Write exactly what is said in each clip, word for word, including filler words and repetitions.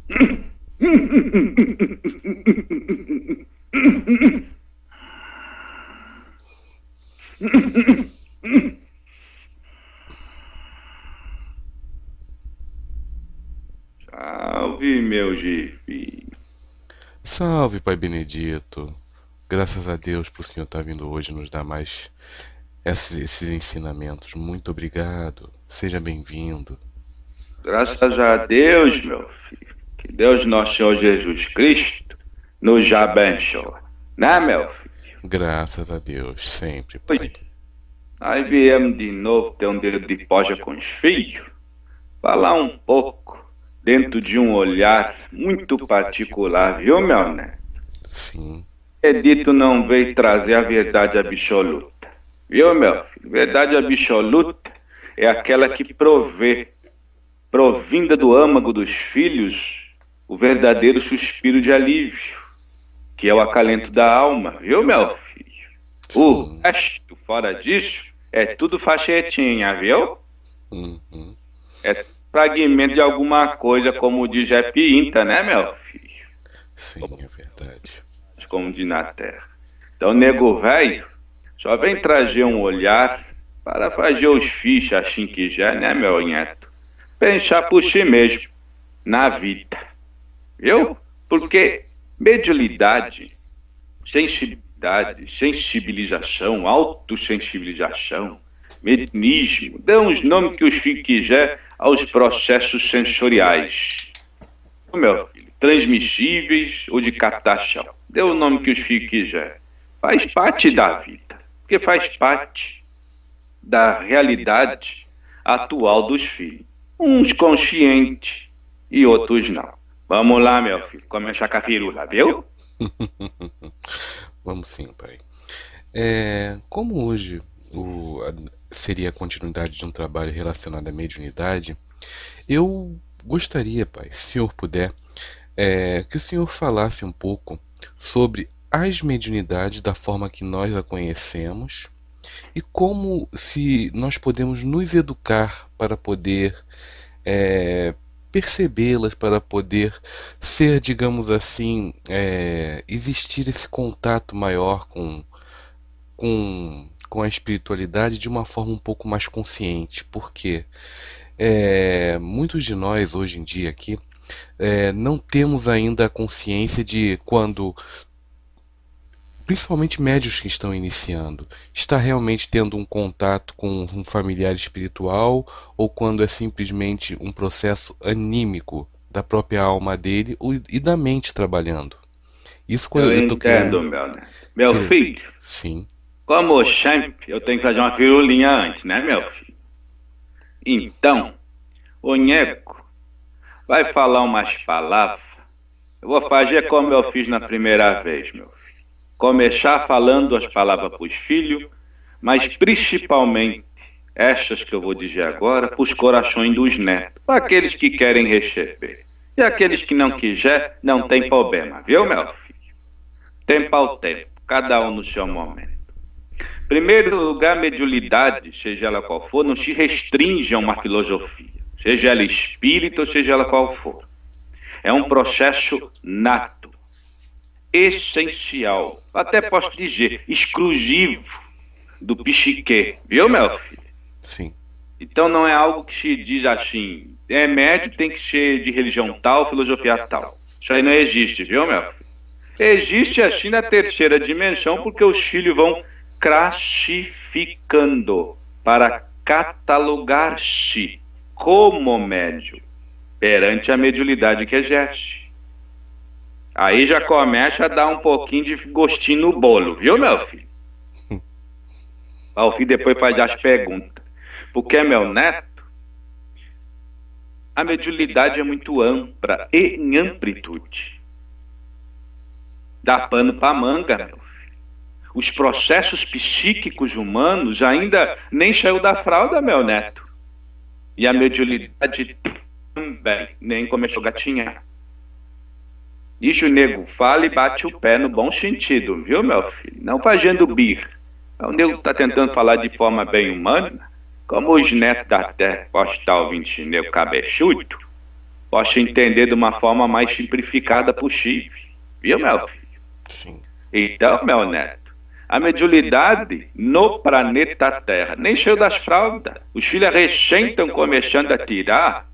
Salve, meu Gifi. Salve, Pai Benedito. Graças a Deus por o Senhor estar vindo hoje nos dar mais esses, esses ensinamentos. Muito obrigado. Seja bem-vindo. Graças a Deus, meu filho. Que Deus, nosso Senhor Jesus Cristo, nos abençoe. Né, meu filho? Graças a Deus, sempre, Oi, Pai. nós viemos de novo ter um dedo de poja com os filhos, falar um pouco dentro de um olhar muito particular, viu, meu neto? Sim, Edito não veio trazer a verdade absoluta. Viu, meu filho? Verdade absoluta é aquela que provê, provinda do âmago dos filhos, o verdadeiro suspiro de alívio, que é o acalento da alma, viu, meu filho? O sim. resto, fora disso, é tudo fachetinha, viu? Uhum. É fragmento de alguma coisa, como diz Zé Pinta, né, meu filho? Sim, é verdade. Como diz na terra. Então, nego velho, só vem trazer um olhar para fazer os fichos assim que já, né, meu neto? Pensar por si mesmo, na vida, viu? Porque mediunidade, sensibilidade, sensibilização, autossensibilização, mediunismo, dão os nomes que os filhos quiser aos processos sensoriais. Meu filho, transmissíveis ou de captação. Dê o nome que os filhos quiser. Faz parte da vida, porque faz parte da realidade atual dos filhos. Uns conscientes e outros não. Vamos lá, meu filho, começar com a firula, viu? Vamos sim, Pai. É, como hoje o, a- seria a continuidade de um trabalho relacionado à mediunidade, eu gostaria, Pai, se o Senhor puder, é, que o Senhor falasse um pouco sobre as mediunidades da forma que nós a conhecemos e como se nós podemos nos educar para poder é, percebê-las, para poder ser, digamos assim, é, existir esse contato maior com, com, com a espiritualidade de uma forma um pouco mais consciente, porque é, muitos de nós hoje em dia aqui é, não temos ainda a consciência de quando, principalmente médios que estão iniciando, está realmente tendo um contato com um familiar espiritual ou quando é simplesmente um processo anímico da própria alma dele e da mente trabalhando. Isso quando Eu eu estou querendo entendo, meu neto. Meu querer. filho, Sim, como sempre, eu tenho que fazer uma firulinha antes, né, meu filho? Então, o Nheco vai falar umas palavras. Eu vou fazer como eu fiz na primeira vez, meu filho. Começar falando as palavras para os filhos, mas principalmente estas que eu vou dizer agora, para os corações dos netos, para aqueles que querem receber. E aqueles que não quiser, não tem problema, viu, meu filho? Tempo ao tempo, cada um no seu momento. Primeiro lugar, mediunidade, seja ela qual for, não se restringe a uma filosofia, seja ela espírita ou seja ela qual for. É um processo nato, essencial, até posso dizer, exclusivo do psique, viu, meu filho? sim. Então não é algo que se diz assim, é médio, tem que ser de religião tal, filosofia tal. Isso aí não existe, viu, meu filho? Existe assim na terceira dimensão, porque os filhos vão classificando para catalogar-se como médio perante a mediunidade que exerce. Aí já começa a dar um pouquinho de gostinho no bolo, viu, meu filho? O filho depois faz as perguntas. Porque, meu neto, a mediunidade é muito ampla e em amplitude. Dá pano para manga, meu filho. Os processos psíquicos humanos ainda nem saiu da fralda, meu neto. E a mediunidade também nem começou a gatinhar. Isso o nego fala e bate o pé no bom sentido, viu, meu filho? Não fazendo birra. O nego está tentando falar de forma bem humana, como os netos da terra postal vinte nego cabeçudo. possa entender de uma forma mais simplificada possível. Viu, meu filho? Sim. Então, meu neto, a mediunidade no planeta Terra nem saiu das fraldas. Os filhos recém estão começando a tirar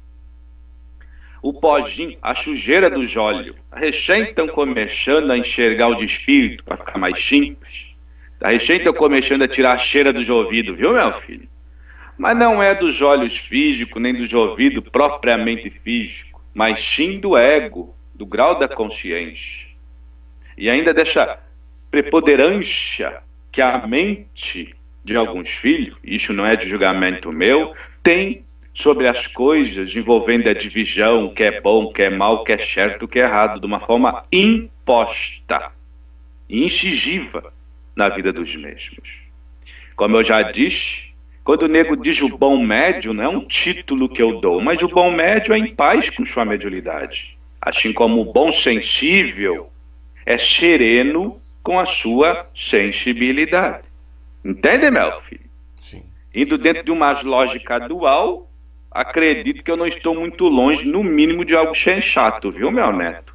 o pozinho, a sujeira dos olhos. Recém estão começando a enxergar os espíritos para ficar mais simples. Recém estão começando a tirar a cheira dos ouvidos, viu, meu filho? Mas não é dos olhos físicos, nem dos ouvidos propriamente físicos, mas sim do ego, do grau da consciência. E ainda dessa preponderância que a mente de alguns filhos, isso não é de julgamento meu, tem sobre as coisas envolvendo a divisão, o que é bom, o que é mal, o que é certo, o que é errado, de uma forma imposta e incisiva na vida dos mesmos. Como eu já disse, quando o nego diz o bom médio, não é um título que eu dou, mas o bom médio é em paz com sua mediunidade. Assim como o bom sensível é sereno com a sua sensibilidade. Entende, meu filho? Sim. Indo dentro de uma lógica dual, acredito que eu não estou muito longe, no mínimo, de algo sensato, viu, meu neto?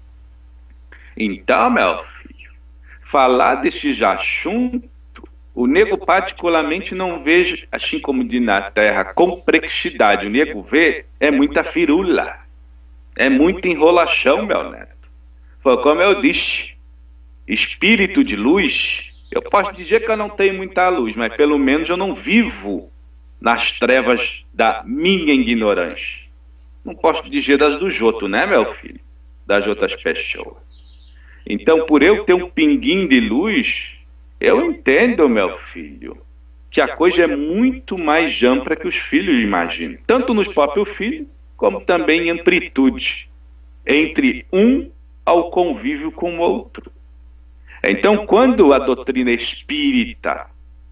Então, meu filho, falar desses assuntos, o nego particularmente não vejo, assim como de na Terra, complexidade. O nego vê é muita firula, é muita enrolação, meu neto. Foi como eu disse, espírito de luz, eu posso dizer que eu não tenho muita luz, mas pelo menos eu não vivo nas trevas da minha ignorância. Não posso dizer das dos outros, né, meu filho? Das outras pessoas. Então, por eu ter um pinguinho de luz, eu entendo, meu filho, que a coisa é muito mais ampla que os filhos imaginam. Tanto nos próprios filhos, como também em amplitude. Entre um ao convívio com o outro. Então, quando a doutrina espírita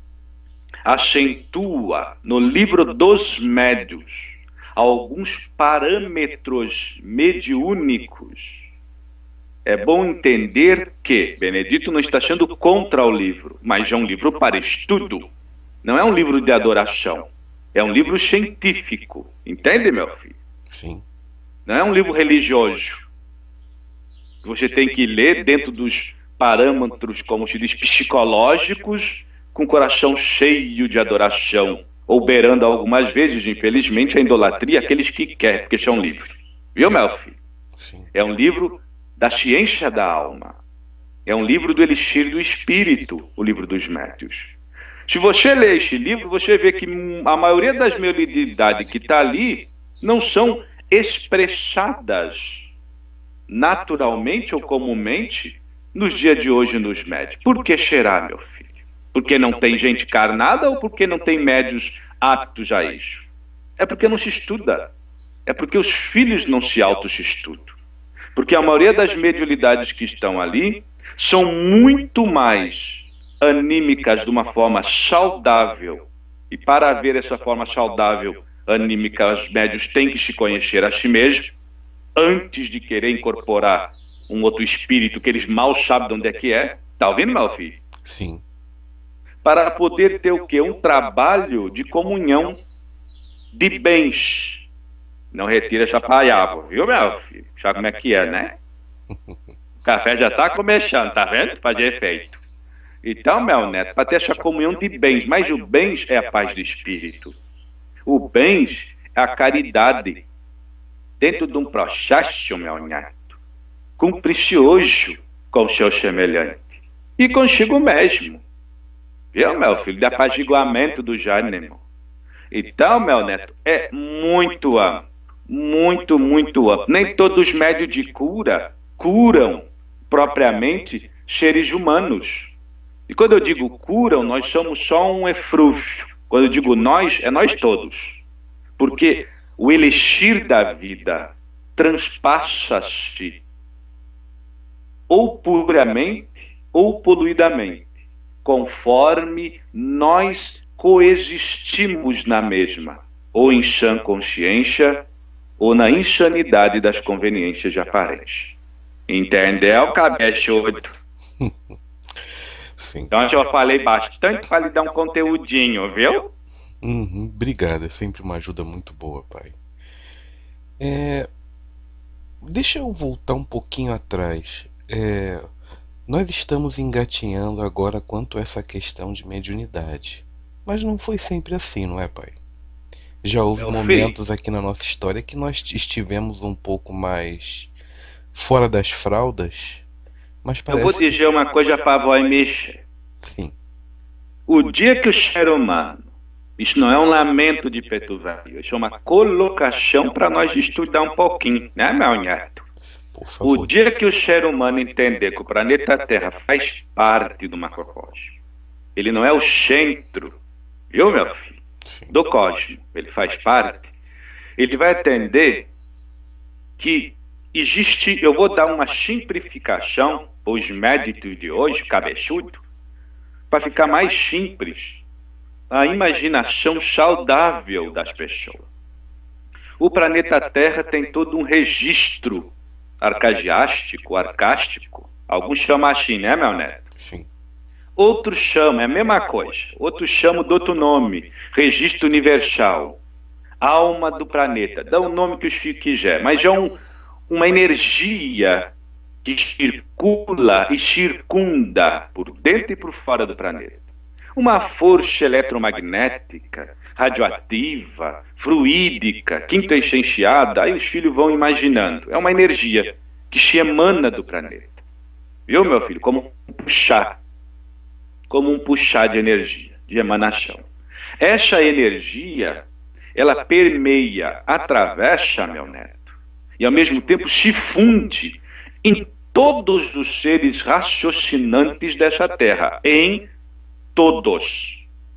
acentua no livro dos médiuns alguns parâmetros mediúnicos, é bom entender que Benedito não está sendo contra o livro, mas é um livro para estudo. Não é um livro de adoração. É um livro científico. Entende, meu filho? Sim. Não é um livro religioso. Você tem que ler dentro dos parâmetros, como se diz, psicológicos, com o coração cheio de adoração, ou beirando algumas vezes, infelizmente, a idolatria, aqueles que querem, porque são livros. Viu, meu filho? Sim. É um livro da ciência da alma. É um livro do elixir do espírito, o livro dos médiuns. Se você ler este livro, você vê que a maioria das mediunidades que está ali não são expressadas naturalmente ou comumente nos dias de hoje nos médios. Por que será, meu filho? Porque não tem gente encarnada ou porque não tem médios aptos a isso? É porque não se estuda. É porque os filhos não se auto-estudam. Porque a maioria das mediunidades que estão ali são muito mais anímicas de uma forma saudável. E para haver essa forma saudável, anímica, os médios têm que se conhecer a si mesmos antes de querer incorporar um outro espírito que eles mal sabem de onde é que é. Está ouvindo, meu filho? Sim. Para poder ter o quê? Um trabalho de comunhão de bens. Não retira essa palavra, viu, meu filho? Sabe como é que é, né? O café já está começando, tá vendo? Fazer efeito. Então, meu neto, para ter essa comunhão de bens, mas o bens é a paz de espírito. O bens é a caridade. Dentro de um processo, meu neto, cumpre-se com o seu semelhante. E consigo mesmo. Viu, meu filho? De apaziguamento do ânimo. Então, meu neto, é muito amplo. Muito, muito amplo. Nem todos os médios de cura curam propriamente seres humanos. E quando eu digo curam, nós somos só um eflúvio. Quando eu digo nós, é nós todos. Porque o elixir da vida transpassa-se ou puramente ou poluidamente, conforme nós coexistimos na mesma, ou em sã consciência, ou na insanidade das conveniências aparentes. Entendeu, cabeçudo? Sim. Então eu falei bastante para lhe dar um conteúdinho, viu? Uhum, obrigado, é sempre uma ajuda muito boa, pai. É, deixa eu voltar um pouquinho atrás. É, nós estamos engatinhando agora quanto a essa questão de mediunidade. Mas não foi sempre assim, não é, pai? Já houve Meu filho, momentos aqui na nossa história que nós estivemos um pouco mais fora das fraldas, mas eu vou parece que dizer uma coisa para vós mexer. sim. O dia que o ser humano, isso não é um lamento de preto velho, isso é uma colocação para nós estudar um pouquinho, né, meu neto? Por O favor. dia que o ser humano entender que o planeta Terra faz parte do macrocosmo, ele não é o centro, viu, meu filho, Sim. do cosmo, ele faz parte, ele vai entender que existe, eu vou dar uma simplificação para os médicos de hoje, cabeçudo, para ficar mais simples, a imaginação saudável das pessoas. O planeta Terra tem todo um registro arcadiástico, arcástico. Alguns chamam assim, né, meu neto? Sim. Outros chamam, é a mesma coisa. Outros chamam de outro nome, registro universal, alma do planeta. Dá o nome que os filhos quiser, mas é um, uma energia que circula e circunda por dentro e por fora do planeta. Uma força eletromagnética, radioativa, fluídica, quintoessenciada, aí os filhos vão imaginando. É uma energia que se emana do planeta. Viu, meu filho? Como um puxar. Como um puxar de energia, de emanação. Essa energia, ela permeia, atravessa, meu neto, e ao mesmo tempo se funde em todos os seres raciocinantes dessa terra, em todos.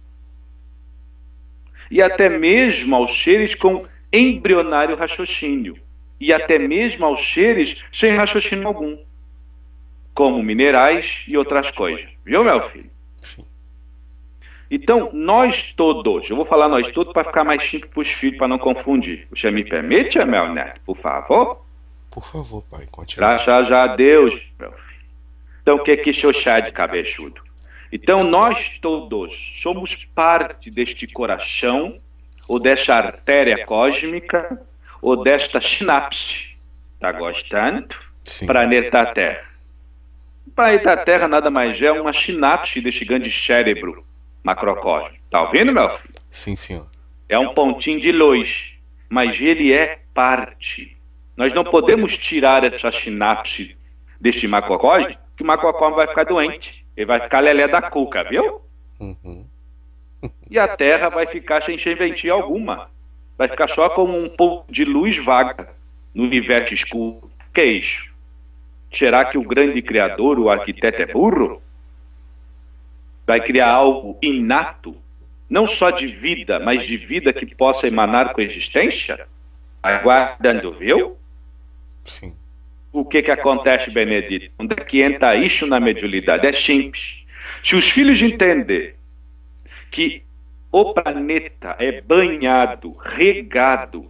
E até mesmo aos seres com embrionário raciocínio, e até mesmo aos seres sem raciocínio algum, como minerais e outras coisas. Viu, meu filho? Sim. Então, nós todos, eu vou falar nós todos para ficar mais simples para os filhos, para não confundir. Você me permite, meu neto, por favor? Por favor, pai, continue. Graças a Deus, meu filho. Então, o que é que seu chá de cabeçudo? Então, nós todos somos parte deste coração, ou dessa artéria cósmica, ou desta sinapse. Está gostando? Sim. Planeta Terra. O planeta Terra nada mais é uma sinapse desse grande cérebro macrocósmico. Está ouvindo, meu filho? Sim, senhor. É um pontinho de luz, mas ele é parte. Nós não podemos tirar essa sinapse deste macrocosmo, que o macrocosmo vai ficar doente. Ele vai ficar lelé da cuca, viu? Uhum. E a Terra vai ficar sem serventia alguma. Vai ficar só como um pouco de luz vaga no universo escuro. Que é isso? Será que o grande criador, o arquiteto, é burro? Vai criar algo inato, não só de vida, mas de vida que possa emanar com a existência? Aguardando, viu? Sim. O que que acontece, Benedito? Onde é que entra isso na mediunidade? É simples. Se os filhos entenderem que o planeta é banhado, regado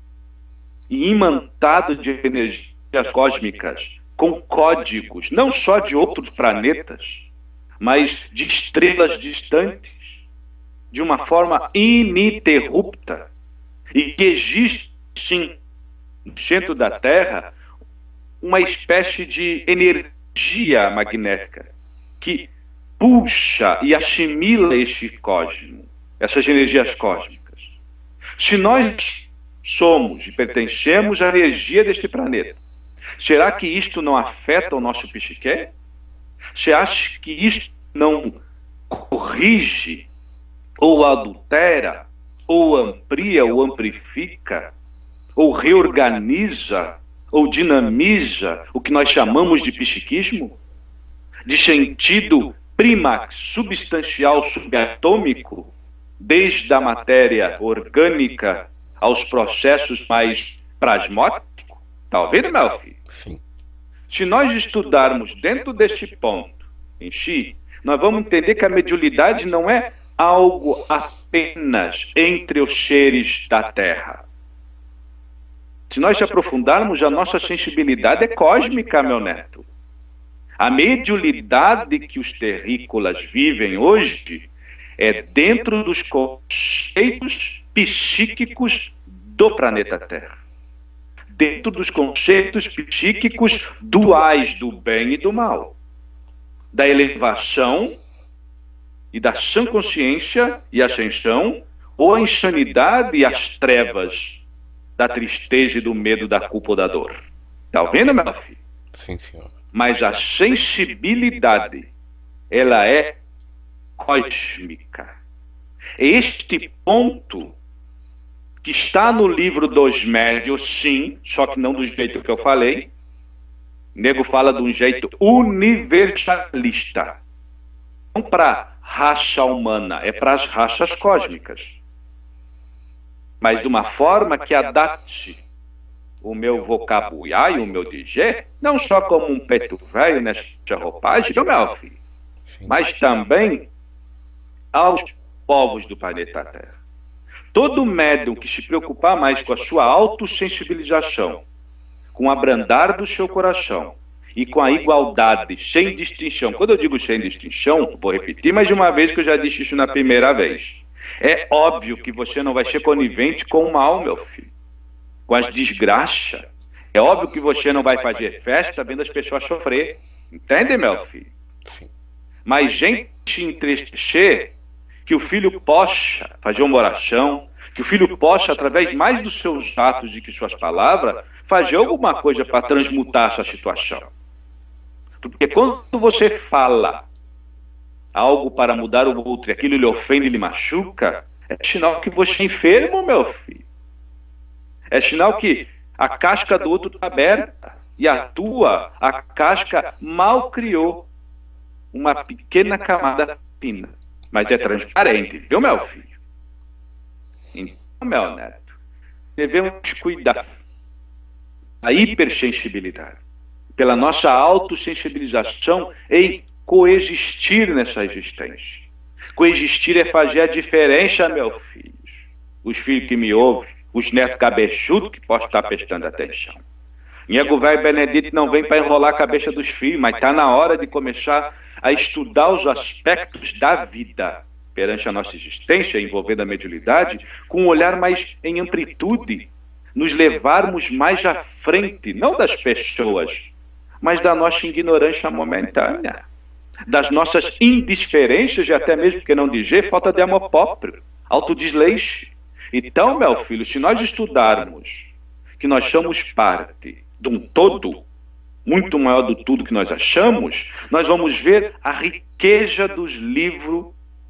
e imantado de energias cósmicas com códigos, não só de outros planetas, mas de estrelas distantes, de uma forma ininterrupta, e que existe, sim, no centro da Terra, uma espécie de energia magnética que puxa e assimila este cosmo, essas energias cósmicas. Se nós somos e pertencemos à energia deste planeta, será que isto não afeta o nosso psique? Você acha que isto não corrige, ou adultera, ou amplia, ou amplifica, ou reorganiza, ou dinamiza o que nós chamamos de psiquismo? De sentido prímax, substancial, subatômico, desde a matéria orgânica aos processos mais plasmóticos? Está ouvindo, meu filho? Sim. Se nós estudarmos dentro deste ponto em si, nós vamos entender que a mediunidade não é algo apenas entre os seres da Terra. Se nós se aprofundarmos, a nossa sensibilidade é cósmica, meu neto. A mediunidade que os terrícolas vivem hoje é dentro dos conceitos psíquicos do planeta Terra. dentro dos conceitos psíquicos duais do bem e do mal, da elevação e da sã consciência e ascensão, ou a insanidade e as trevas da tristeza e do medo, da culpa ou da dor. Está ouvindo, meu filho? Sim, senhor. Mas a sensibilidade, ela é cósmica. Este ponto que está no livro dos médios, sim, só que não do jeito que eu falei. O nego fala de um jeito universalista. Não para a raça humana, é para as raças cósmicas. Mas de uma forma que adapte o meu vocabulário, o meu dizer, não só como um peto velho nessa roupagem, meu filho, mas também aos povos do planeta Terra. Todo médium que se preocupar mais com a sua autossensibilização, com o abrandar do seu coração e com a igualdade, sem distinção. Quando eu digo sem distinção, vou repetir mais de uma vez que eu já disse isso na primeira vez. É óbvio que você não vai ser conivente com o mal, meu filho, com as desgraças. É óbvio que você não vai fazer festa vendo as pessoas sofrer. Entende, meu filho? Sim. Mas gente se entristecer, que o filho possa fazer uma oração, que o filho possa, através mais dos seus atos do que suas palavras, fazer alguma coisa para transmutar essa situação. Porque quando você fala algo para mudar o outro e aquilo lhe ofende e lhe machuca, é sinal que você é enfermo, meu filho. É sinal que a casca do outro está aberta e a tua, a casca mal criou uma pequena camada fina. Mas é transparente, viu, meu filho? Então, meu neto, devemos cuidar da hipersensibilidade, pela nossa autossensibilização em coexistir nessa existência. Coexistir é fazer a diferença, meu filho. Os filhos que me ouvem, os netos cabeçudos que possam estar prestando atenção. Nego velho Benedito não vem para enrolar a cabeça dos filhos, mas está na hora de começar a estudar os aspectos da vida perante a nossa existência, envolvendo a mediunidade, com um olhar mais em amplitude, nos levarmos mais à frente, não das pessoas, mas da nossa ignorância momentânea, das nossas indiferenças e até mesmo, que não dizer, falta de amor próprio, autodesleixo. Então, meu filho, se nós estudarmos que nós somos parte de um todo muito maior do tudo que nós achamos, nós vamos ver a riqueza dos livros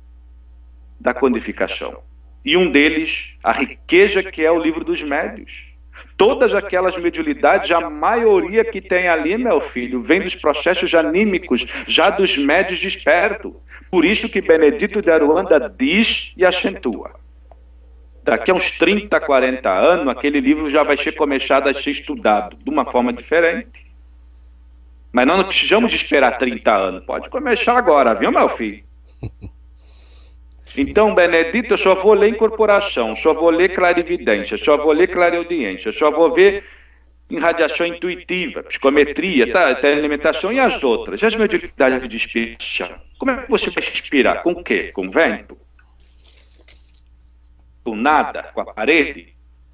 da codificação. E um deles, a riqueza que é o livro dos médios. Todas aquelas mediunidades, a maioria que tem ali, meu filho, vem dos processos anímicos, já dos médios despertos. Por isso que Benedito de Aruanda diz e acentua. Daqui a uns trinta, quarenta anos, aquele livro já vai ser começado a ser estudado de uma forma diferente. Mas nós não precisamos esperar trinta anos. Pode começar agora, viu, meu filho? Então, Benedito, eu só vou ler incorporação, só vou ler clarividência, só vou ler clareaudiência, só vou ver irradiação intuitiva, psicometria, tá, alimentação e as outras. E as mediunidades de inspiração? Como é que você vai se inspirar? Com o quê? Com vento? Com nada? Com a parede?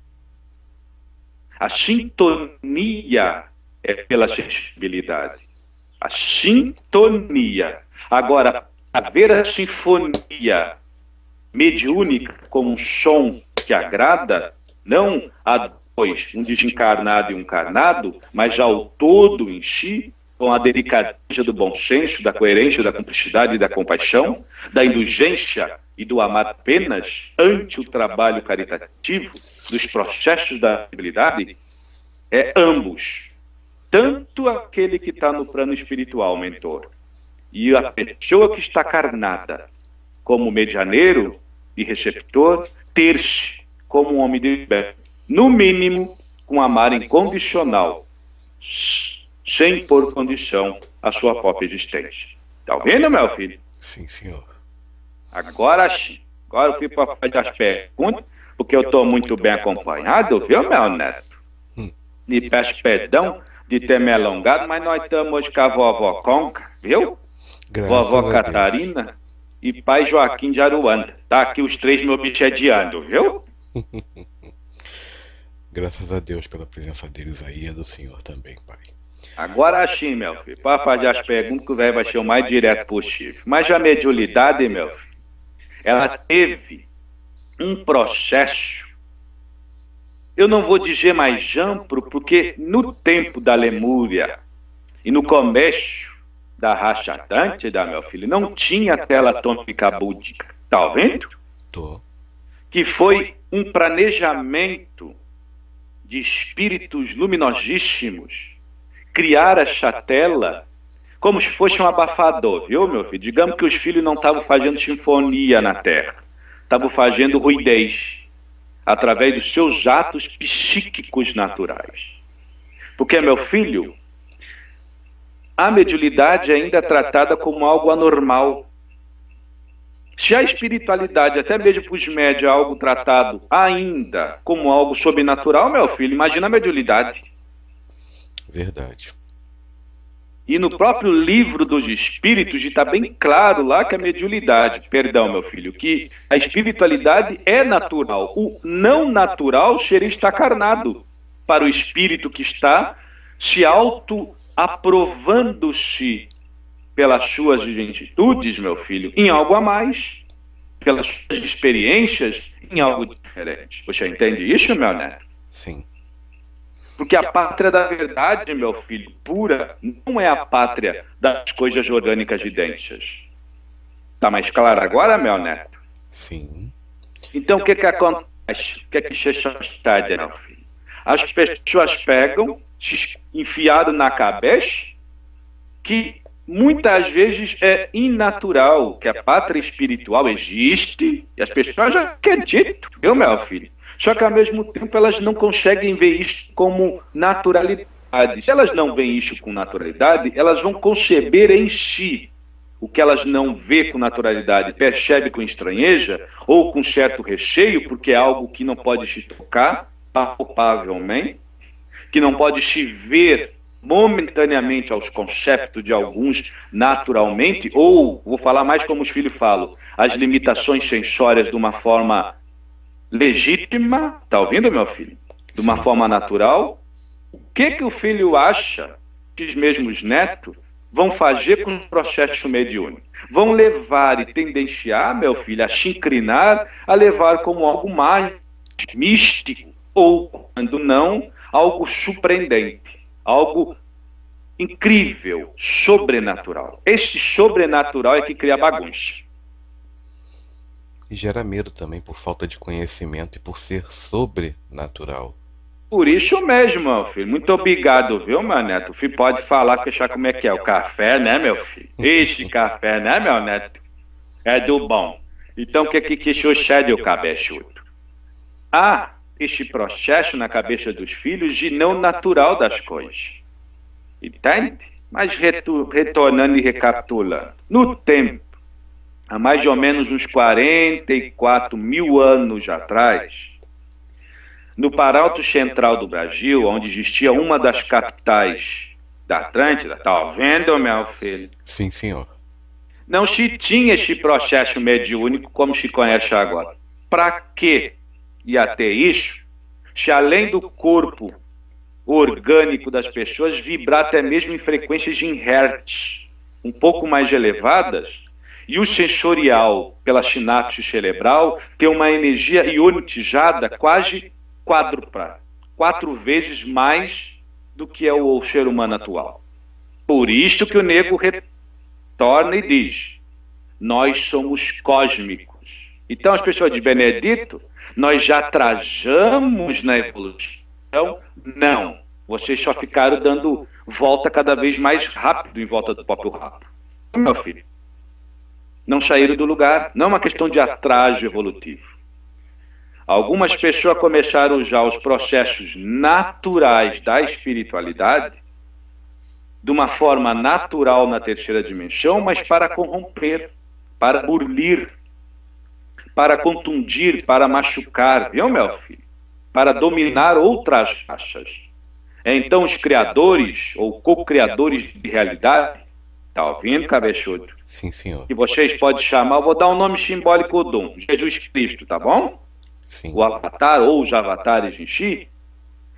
A sintonia é pela sensibilidade. A sintonia. Agora, haver a sinfonia mediúnica como um som que agrada, não a dois, um desencarnado e um encarnado, mas ao todo em si, com a delicadeza do bom senso, da coerência, da cumplicidade e da compaixão, da indulgência e do amar apenas ante o trabalho caritativo, dos processos da habilidade, é ambos. Tanto aquele que está no plano espiritual, mentor, e a pessoa que está carnada, como medianeiro e receptor, ter-se como um homem de bem, no mínimo, com amar incondicional, sem pôr condição à sua própria existência. Está ouvindo, meu filho? Sim, senhor. Agora sim. Agora eu fui para fazer as perguntas, porque eu estou muito bem acompanhado, viu, meu neto? Hum. Me peço perdão de ter me alongado, mas nós estamos hoje com a vovó Conca, viu? Graças Vovó a Catarina Deus. e pai Joaquim de Aruanda. Tá aqui os três me obsediando, viu? Graças a Deus pela presença deles aí e a do Senhor também, Pai. Agora sim, meu filho, pode fazer as perguntas que o velho vai ser o mais direto possível. Mas a mediunidade, meu filho, ela teve um processo, eu não vou dizer mais amplo, porque no tempo da Lemúria e no começo da raça Atlântida, meu filho, não tinha tela atômica búdica, tá ouvindo? Tô. Que foi um planejamento de espíritos luminosíssimos criar essa tela como se fosse um abafador, viu, meu filho? Digamos que os filhos não estavam fazendo sinfonia na Terra, estavam fazendo ruidez através dos seus atos psíquicos naturais. Porque, meu filho, a mediunidade ainda é tratada como algo anormal. Se a espiritualidade, até mesmo para os médios, é algo tratado ainda como algo sobrenatural, meu filho, imagina a mediunidade. Verdade. E no próprio livro dos espíritos está bem claro lá que a mediunidade, perdão, meu filho, que a espiritualidade é natural. O não natural seria estar carnado para o espírito que está se auto-aprovando-se pelas suas identitudes, meu filho, em algo a mais, pelas suas experiências, em algo diferente. Você entende isso, meu neto? Sim. Porque a pátria da verdade, meu filho, pura, não é a pátria das coisas orgânicas e densas. Está mais claro agora, meu neto? Sim. Então, o que que acontece? O que que está, meu filho? As pessoas pegam, enfiado na cabeça, que muitas vezes é inatural, que a pátria espiritual existe, e as pessoas já acreditam, viu, meu filho? Só que, ao mesmo tempo, elas não conseguem ver isso como naturalidade. Se elas não veem isso com naturalidade, elas vão conceber em si o que elas não vê com naturalidade, percebe com estranheza ou com certo recheio, porque é algo que não pode se tocar palpavelmente, que não pode se ver momentaneamente aos conceptos de alguns naturalmente, ou, vou falar mais como os filhos falam, as limitações sensórias de uma forma legítima, tá ouvindo, meu filho? De uma forma natural. O que que o filho acha que os mesmos netos vão fazer com o processo mediúnico? Vão levar e tendenciar, meu filho, a se inclinar, a levar como algo mais místico, ou, quando não, algo surpreendente, algo incrível, sobrenatural. Esse sobrenatural é que cria bagunça. E gera medo também por falta de conhecimento e por ser sobrenatural. Por isso mesmo, meu filho. Muito obrigado, viu, meu neto? O filho pode falar, fechar como é que é. O café, né, meu filho? Este café, né, meu neto? É do bom. Então, o que que que sucede, o cabeçudo? Há este processo na cabeça dos filhos de não natural das coisas. Entende? Mas retornando e recapitulando. No tempo, há mais ou menos uns quarenta e quatro mil anos atrás, no Planalto Central do Brasil, onde existia uma das capitais da Atlântida, tá vendo, meu filho? Sim, senhor. Não se tinha esse processo mediúnico como se conhece agora. Para que ia ter isso, se além do corpo orgânico das pessoas vibrar até mesmo em frequências em hertz, um pouco mais elevadas, e o sensorial, pela sinapse cerebral, tem uma energia ionizada quase quádrupla, quatro vezes mais do que é o ser humano atual. Por isso que o nego retorna e diz, nós somos cósmicos. Então as pessoas de Benedito, nós já trajamos na evolução? Não. Vocês só ficaram dando volta cada vez mais rápido em volta do próprio rabo. Meu filho, não saíram do lugar. Não é uma questão de atraso evolutivo. Algumas pessoas começaram a usar os processos naturais da espiritualidade de uma forma natural na terceira dimensão, mas para corromper, para burlir, para contundir, para machucar, viu, meu filho? Para dominar outras raças. Então os criadores, ou co-criadores de realidade, tá ouvindo, cabeçudo? Sim, senhor. Que vocês podem chamar, eu vou dar um nome simbólico de um, Jesus Cristo, tá bom? Sim. O avatar ou os avatares em si,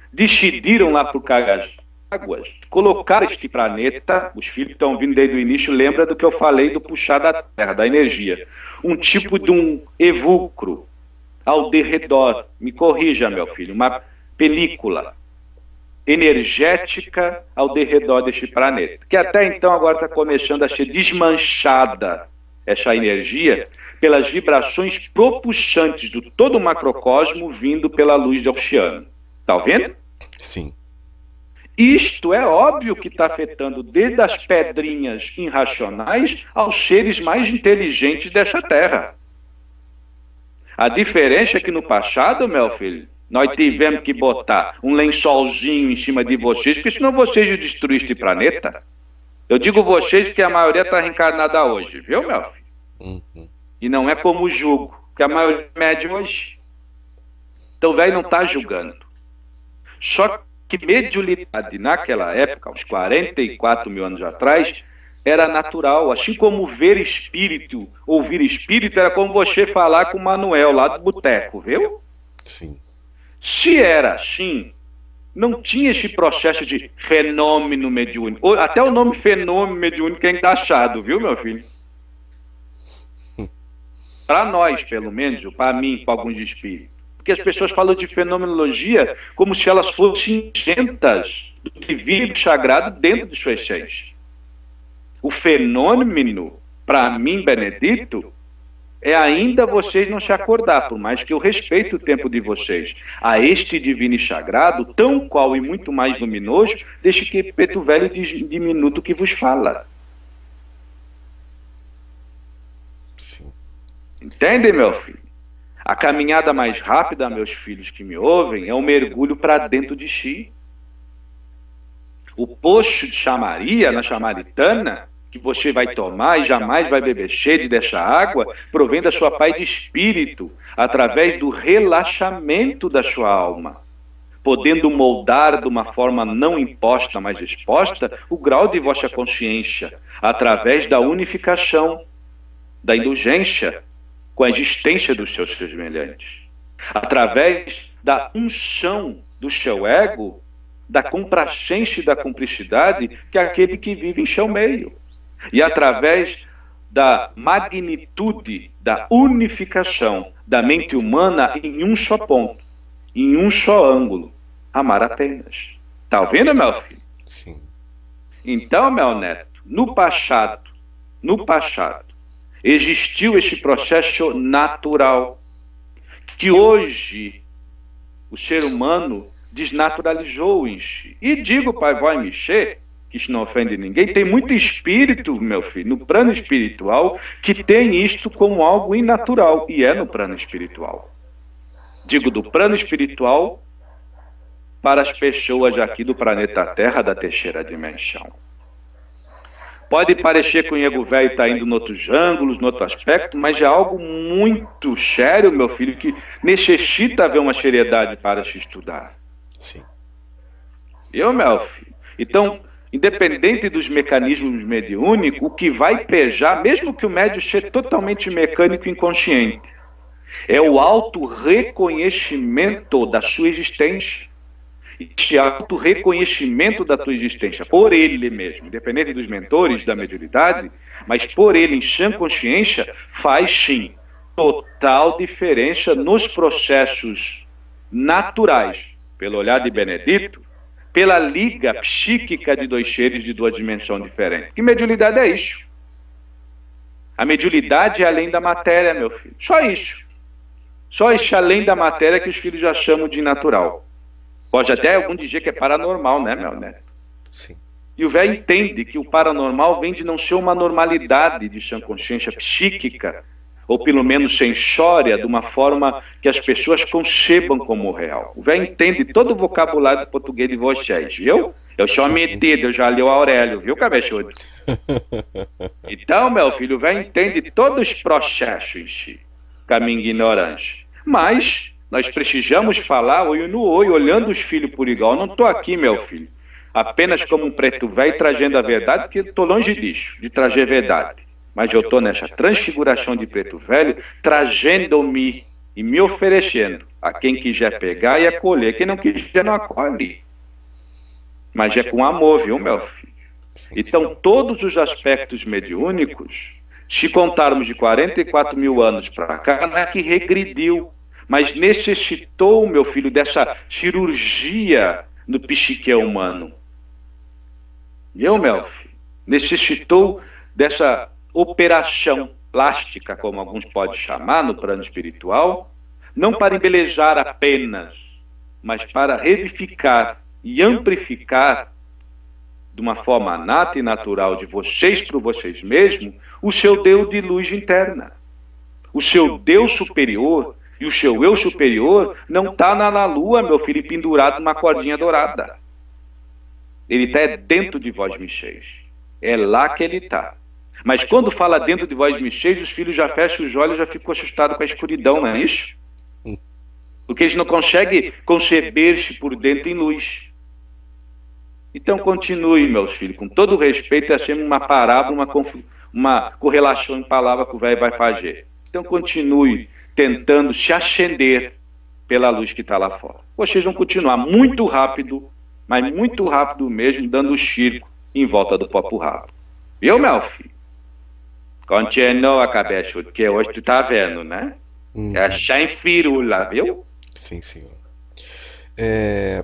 decidiram lá por Cagas Águas colocar este planeta, os filhos que estão vindo desde o início, lembra do que eu falei do puxar da Terra, da energia. Um tipo de um evulcro ao derredor, me corrija, meu filho, uma película energética ao derredor deste planeta, que até então agora está começando a ser desmanchada, essa energia, pelas vibrações propulsantes do todo o macrocosmo vindo pela luz do oceano. Está vendo? Sim. Isto é óbvio que está afetando desde as pedrinhas irracionais aos seres mais inteligentes dessa Terra. A diferença é que no passado, meu filho, nós tivemos que botar um lençolzinho em cima de vocês, porque senão vocês destruíram este planeta. Eu digo vocês porque a maioria está reencarnada hoje, viu, meu filho? Uhum. E não é como julgo, que a maioria mede hoje. Então o velho não está julgando. Só que mediunidade naquela época, uns quarenta e quatro mil anos atrás, era natural. Assim como ver espírito, ouvir espírito, era como você falar com o Manuel lá do boteco, viu? Sim. Se era assim, não tinha esse processo de fenômeno mediúnico. Até o nome fenômeno mediúnico é encaixado, viu, meu filho? Para nós, pelo menos, para mim, para alguns espíritos. Porque as pessoas falam de fenomenologia como se elas fossem isentas do divino sagrado dentro de sua essência. O fenômeno, para mim, Benedito, é ainda vocês não se acordar, por mais que eu respeite o tempo de vocês, a este divino e sagrado, tão qual e muito mais luminoso, deste que peito velho de diminuto que vos fala. Sim. Entendem, meu filho? A caminhada mais rápida, meus filhos que me ouvem, é um mergulho para dentro de si. O poço de chamaria, na chamaritana, que você vai tomar e jamais vai beber cheio dessa água, provém da sua paz de espírito, através do relaxamento da sua alma, podendo moldar de uma forma não imposta, mas exposta, o grau de vossa consciência, através da unificação, da indulgência, com a existência dos seus semelhantes, através da unção do seu ego, da complacência e da cumplicidade, que é aquele que vive em seu meio. E através da magnitude, da unificação da mente humana em um só ponto, em um só ângulo, amar apenas. Está ouvindo, meu filho? Sim. Então, meu neto, no passado, no passado, existiu esse processo natural, que hoje o ser humano desnaturalizou em si. E digo, pai, vai mexer, que isso não ofende ninguém, tem muito espírito, meu filho, no plano espiritual, que tem isto como algo inatural, e é no plano espiritual. Digo do plano espiritual para as pessoas aqui do planeta Terra, da terceira dimensão. Pode parecer que o nego velho está indo em outros ângulos, em outro aspecto, mas é algo muito sério, meu filho, que necessita haver uma seriedade para se estudar. Sim. Eu, meu filho? Então, independente dos mecanismos mediúnicos, o que vai pejar, mesmo que o médium seja totalmente mecânico e inconsciente, é o auto-reconhecimento da sua existência. Este auto-reconhecimento da tua existência por ele mesmo, independente dos mentores da mediunidade, mas por ele em sã consciência, faz sim total diferença nos processos naturais, pelo olhar de Benedito, pela liga psíquica de dois seres de duas dimensões diferentes. Que mediunidade é isso? A mediunidade é além da matéria, meu filho. Só isso. Só isso além da matéria que os filhos já chamam de natural. Pode até algum dizer que é paranormal, né, meu neto? Sim. E o velho entende que o paranormal vem de não ser uma normalidade de sã consciência psíquica, ou pelo menos sensória, de uma forma que as pessoas concebam como real. O velho entende todo o vocabulário do português de vocês, viu? Eu sou metido, eu já li o Aurélio, viu, cabeçudo? Então, meu filho, o velho entende todos os processos em si, caminho ignorante. Mas nós precisamos falar olho no olho, olhando os filhos por igual. Eu não estou aqui, meu filho, apenas como um preto velho trazendo a verdade, porque estou longe disso, de trazer verdade. Mas eu estou nessa transfiguração de preto velho, trazendo-me e me oferecendo a quem quiser pegar e acolher, quem não quiser não acolhe. Mas é com amor, viu, meu filho? Então, todos os aspectos mediúnicos, se contarmos de quarenta e quatro mil anos para cá, não é que regrediu, mas necessitou, meu filho, dessa cirurgia no psique humano. Viu, meu filho? Necessitou dessa operação plástica, como alguns podem chamar, no plano espiritual, não para embelejar apenas, mas para revivificar e amplificar de uma forma nata e natural de vocês para vocês mesmos, o seu Deus de luz interna. O seu Deus superior e o seu eu superior não está na lua, meu filho, pendurado numa cordinha dourada. Ele está dentro de vós, Michês. É lá que ele está. Mas quando fala dentro de vós, Michês, os filhos já fecham os olhos e já ficam assustados com a escuridão, não é isso? Porque eles não conseguem conceber-se por dentro em luz. Então continue, meus filhos, com todo o respeito, é sempre uma parábola, uma, uma correlação em palavra que o velho vai fazer. Então continue tentando se ascender pela luz que está lá fora. Vocês vão continuar muito rápido, mas muito rápido mesmo, dando o circo em volta do Papo Rabo. Viu, meu filho? Continua, cabeça, porque hoje tu tá vendo, né? Uhum. É sem firula, viu? Sim, senhor. É...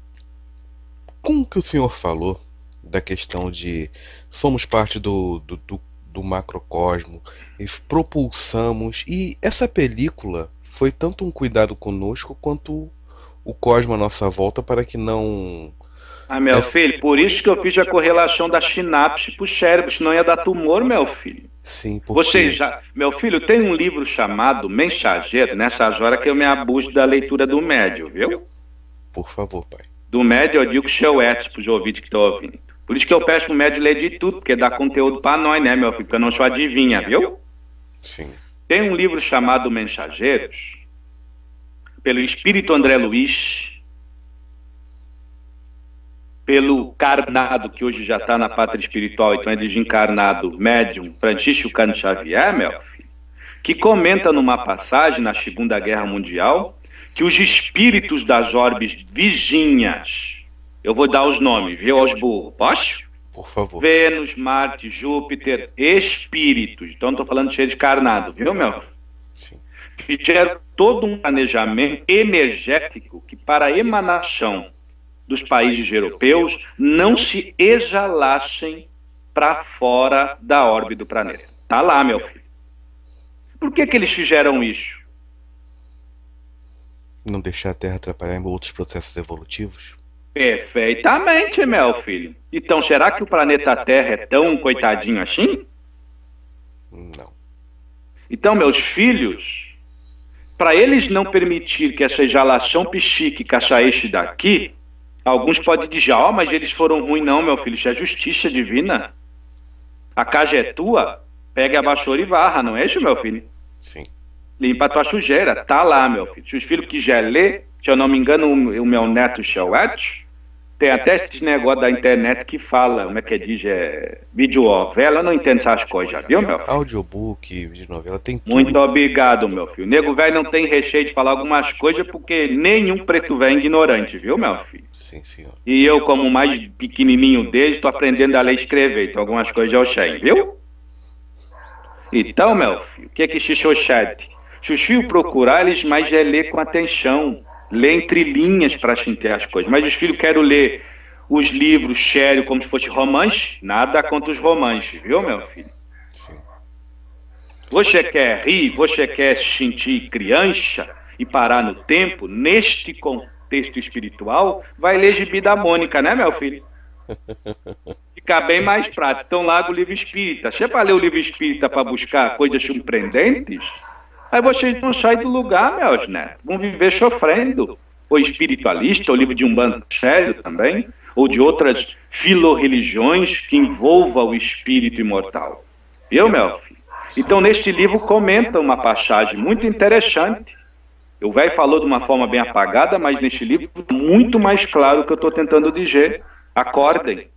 Como que o senhor falou da questão de somos parte do, do, do, do macrocosmo e propulsamos, e essa película foi tanto um cuidado conosco quanto o cosmo à nossa volta para que não... Ah, meu essa... filho, por isso que eu fiz a correlação da sinapse para o cérebro, senão ia dar tumor, meu filho. Sim, porque... Você já... Meu filho, tem um livro chamado Mensageiro, nessas horas que eu me abuso da leitura do médio, viu? Por favor, pai. Do médio eu digo seu etos para os ouvintes que estão ouvindo. Por isso que eu peço o médio ler de tudo, porque dá conteúdo para nós, né, meu filho? Porque eu não sou adivinha, viu? Sim. Tem um livro chamado Mensageiros, pelo Espírito André Luiz, pelo Carnado, que hoje já está na pátria espiritual, então é desencarnado, médium Francisco Cano Xavier, meu filho, que comenta numa passagem na Segunda Guerra Mundial que os espíritos das orbes vizinhas, eu vou dar os nomes, viu, aos burros, posso? Por favor. Vênus, Marte, Júpiter, espíritos, então estou falando de seres carnados, viu, meu? Sim. Fizeram todo um planejamento energético que para a emanação dos países europeus não se exalassem para fora da órbita do planeta. Tá lá, meu filho. Por que que eles fizeram isso? Não deixar a Terra atrapalhar em outros processos evolutivos? Perfeitamente, meu filho. Então, será que o planeta Terra é tão coitadinho assim? Não. Então, meus filhos, para eles não permitir que essa exalação psíquica saísse daqui, alguns podem dizer, ó, oh, mas eles foram ruins. Não, meu filho, isso é justiça divina. A casa é tua, pega a vassoura e varra, não é isso, meu filho? Sim. Limpa a tua sujeira, tá lá, meu filho. Se os filhos quiserem ler, se eu não me engano, o, o meu neto Chauet, tem até esse negócio da internet que fala, como é que diz, é videonovela, eu não entendo essas coisas, viu, meu filho? Audiobook, videonovela, tem tudo. Muito obrigado, meu filho. O nego velho não tem recheio de falar algumas coisas porque nenhum preto velho é ignorante, viu, meu filho? Sim, senhor. E eu, como mais pequenininho dele, tô aprendendo a ler e escrever, então algumas coisas eu sei, viu? Então, meu filho, o que é que Xixoxete? Se os filhos procurar, eles mais é ler com atenção, ler entre linhas para sentir as coisas. Mas os filhos querem ler os livros sérios como se fosse romance, nada contra os romances, viu, meu filho? Sim. Você quer rir, você quer se sentir criança e parar no tempo, neste contexto espiritual, vai ler Gibi da Mônica, né, meu filho? Fica bem mais prático. Então larga o livro espírita. Se é para ler o livro espírita para buscar coisas surpreendentes, aí vocês não saem do lugar, meus netos. Vão viver sofrendo. Ou espiritualista, ou livro de Umbanda sério também, ou de outras filorreligiões que envolvam o espírito imortal. Viu, meu filho? Então, neste livro comenta uma passagem muito interessante. O velho falou de uma forma bem apagada, mas neste livro muito mais claro o que eu estou tentando dizer. Acordem.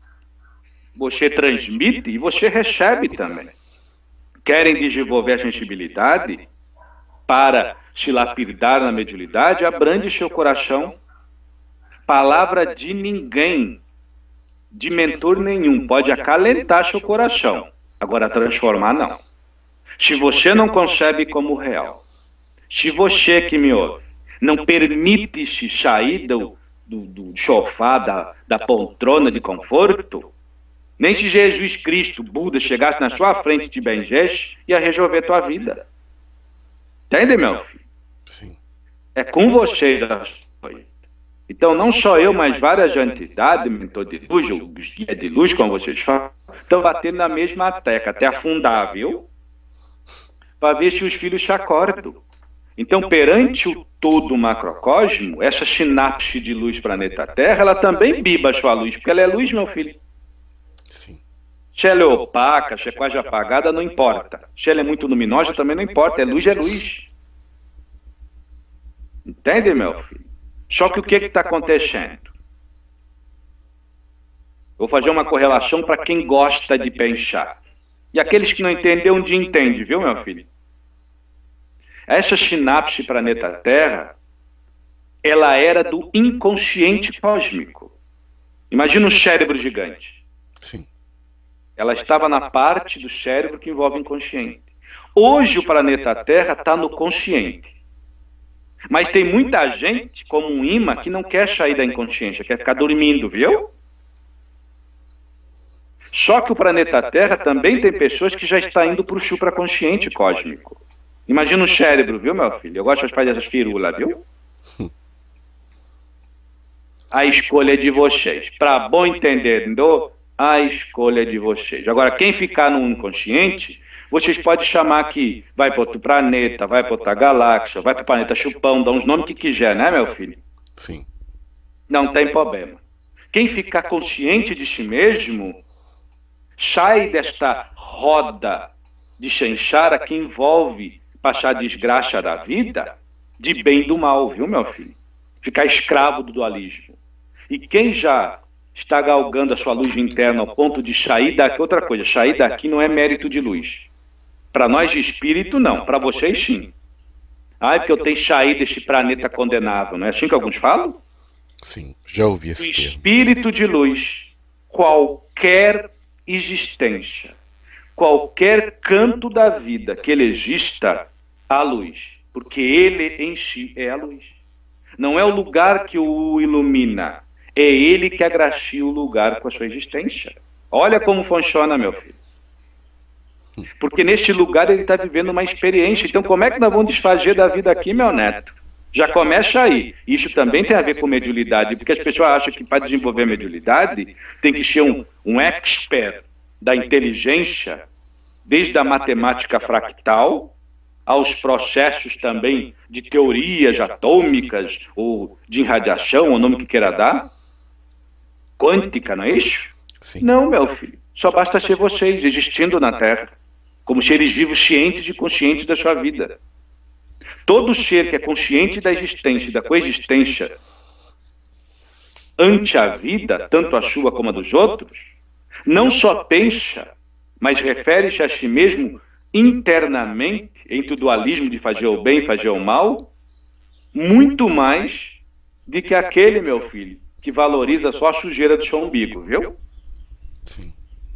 Você transmite e você recebe também. Querem desenvolver a sensibilidade? para te lapidar na mediunidade, abrande seu coração. Palavra de ninguém, de mentor nenhum, pode acalentar seu coração. Agora transformar não. Se você não concebe como real, se você que me ouve, não permite-se sair do, do, do sofá, da, da poltrona de conforto, nem se Jesus Cristo, Buda, chegasse na sua frente e te benzesse, ia resolver tua vida. Entende, meu filho? Sim. É com vocês as coisas. Então, não só eu, mas várias entidades, mentor de luz, os guias de luz, como vocês falam, estão batendo na mesma tecla, até afundar, viu? Para ver se os filhos se acordam. Então, perante o todo macrocosmo, essa sinapse de luz planeta Terra, ela também biba a sua luz, porque ela é luz, meu filho. Sim. Se ela é opaca, se é quase apagada, não importa. Se ela é muito luminosa, também não importa. É luz, é luz. Entende, meu filho? Só que o que está acontecendo? Vou fazer uma correlação para quem gosta de pensar. E aqueles que não entendem, um dia entende, viu, meu filho? Essa sinapse planeta Terra, ela era do inconsciente cósmico. Imagina um cérebro gigante. Sim. Ela estava na parte do cérebro que envolve o inconsciente. Hoje o planeta Terra está no consciente. Mas tem muita gente, como um imã, que não quer sair da inconsciência, quer ficar dormindo, viu? Só que o planeta Terra também tem pessoas que já estão indo para o supraconsciente cósmico. Imagina um cérebro, viu, meu filho? Eu gosto de fazer essas firulas, viu? A escolha é de vocês. Para bom entendedor, a escolha é de vocês. Agora, quem ficar no inconsciente, vocês podem chamar que vai para outro planeta, vai para outra galáxia, vai para o planeta Chupão, dá uns nomes que quiser, né, meu filho? Sim. Não tem problema. Quem ficar consciente de si mesmo, sai desta roda de chanchara que envolve passar a desgraça da vida, de bem e do mal, viu, meu filho? Ficar escravo do dualismo. E quem já está galgando a sua luz interna ao ponto de sair daqui, outra coisa, sair daqui não é mérito de luz. Para nós de espírito, não. Para vocês, sim. Ah, é porque eu tenho que sair deste planeta condenável, não é assim que alguns falam? Sim, já ouvi esse O termo. espírito de luz, qualquer existência, qualquer canto da vida que ele exista, há luz. Porque ele em si é a luz. Não é o lugar que o ilumina, é ele que agracia o lugar com a sua existência. Olha como funciona, meu filho. Porque neste lugar ele está vivendo uma experiência. Então como é que nós vamos desfazer da vida aqui, meu neto? Já começa aí. Isso também tem a ver com mediunidade, porque as pessoas acham que para desenvolver mediunidade tem que ser um, um expert da inteligência, desde a matemática fractal aos processos também de teorias atômicas ou de irradiação, o nome que queira dar, quântica, não é isso? Sim. Não, meu filho. Só basta ser vocês existindo na Terra, como seres vivos cientes e conscientes da sua vida. Todo ser que é consciente da existência e da coexistência ante a vida, tanto a sua como a dos outros, não só pensa, mas refere-se a si mesmo internamente, entre o dualismo de fazer o bem e fazer o mal, muito mais do que aquele, meu filho, que valoriza só a sujeira do seu umbigo, viu? Sim.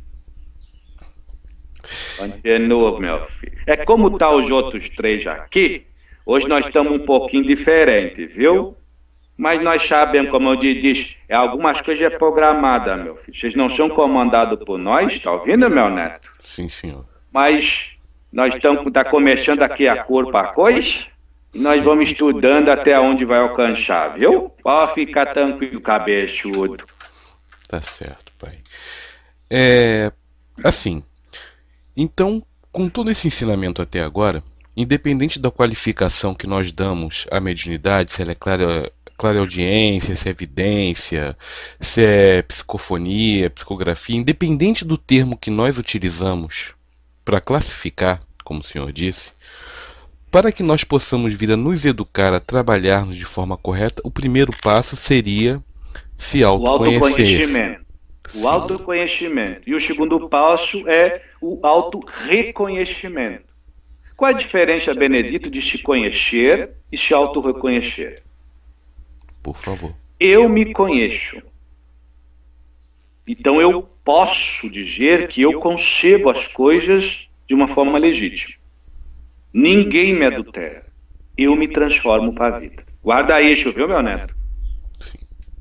Continua, meu filho. É como está os outros três aqui, hoje nós estamos um pouquinho diferentes, viu? Mas nós sabemos, como eu disse, é algumas coisas é programada, meu filho. Vocês não são comandados por nós, tá ouvindo, meu neto? Sim, senhor. Mas nós estamos tá começando aqui a cor para coisa e nós vamos estudando até onde vai alcançar, viu? Pode ficar tranquilo, cabeçudo. Tá certo, pai. É, assim, então, com todo esse ensinamento até agora, independente da qualificação que nós damos à mediunidade, se ela é clara, clareaudiência, se é evidência, se é psicofonia, psicografia, independente do termo que nós utilizamos para classificar, como o senhor disse, para que nós possamos vir a nos educar, a trabalharmos de forma correta, o primeiro passo seria se autoconhecer. O autoconhecimento. O autoconhecimento. E o segundo passo é o autorreconhecimento. Qual a diferença, Benedito, de se conhecer e se auto-reconhecer? Por favor. Eu me conheço. Então eu posso dizer que eu concebo as coisas de uma forma legítima. Ninguém me adultera. Eu me transformo para a vida. Guarda isso, viu, meu neto? Sim.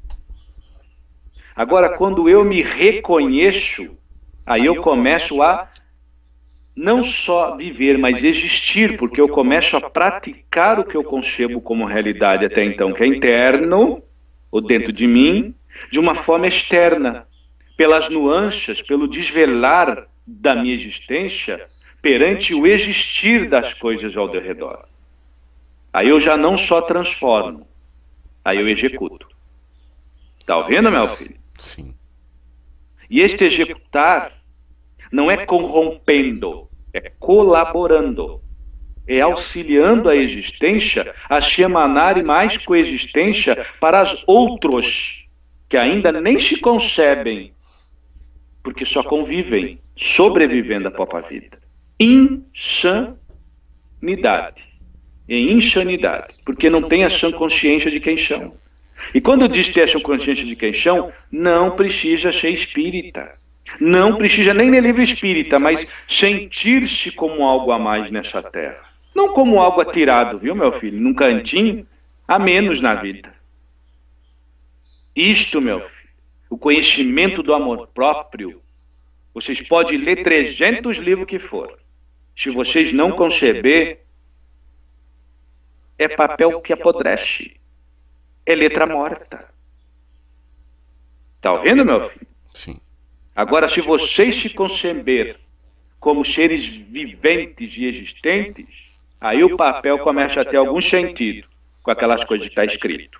Agora, quando eu me reconheço, aí eu começo a não só viver, mas existir, porque eu começo a praticar o que eu concebo como realidade até então, que é interno, ou dentro de mim, de uma forma externa, pelas nuances, pelo desvelar da minha existência, perante o existir das coisas ao redor. Aí eu já não só transformo, aí eu executo. Está ouvindo, meu filho? Sim. E este executar não é corrompendo, é colaborando. É auxiliando a existência a se emanar mais coexistência para os outros que ainda nem se concebem, porque só convivem, sobrevivendo à própria vida. Insanidade. É insanidade, porque não tem a sã consciência de quem são. E quando eu diz ter a sã consciência de quem são, não precisa ser espírita. Não precisa nem ler livro espírita, mas sentir-se como algo a mais nessa terra. Não como algo atirado, viu, meu filho? Num cantinho, a menos na vida. Isto, meu filho, o conhecimento do amor próprio, vocês podem ler trezentos livros que for. Se vocês não conceber, é papel que apodrece. É letra morta. Está ouvindo, meu filho? Sim. Agora, se vocês se conceber como seres viventes e existentes, aí o papel começa a ter algum sentido com aquelas coisas que está escrito.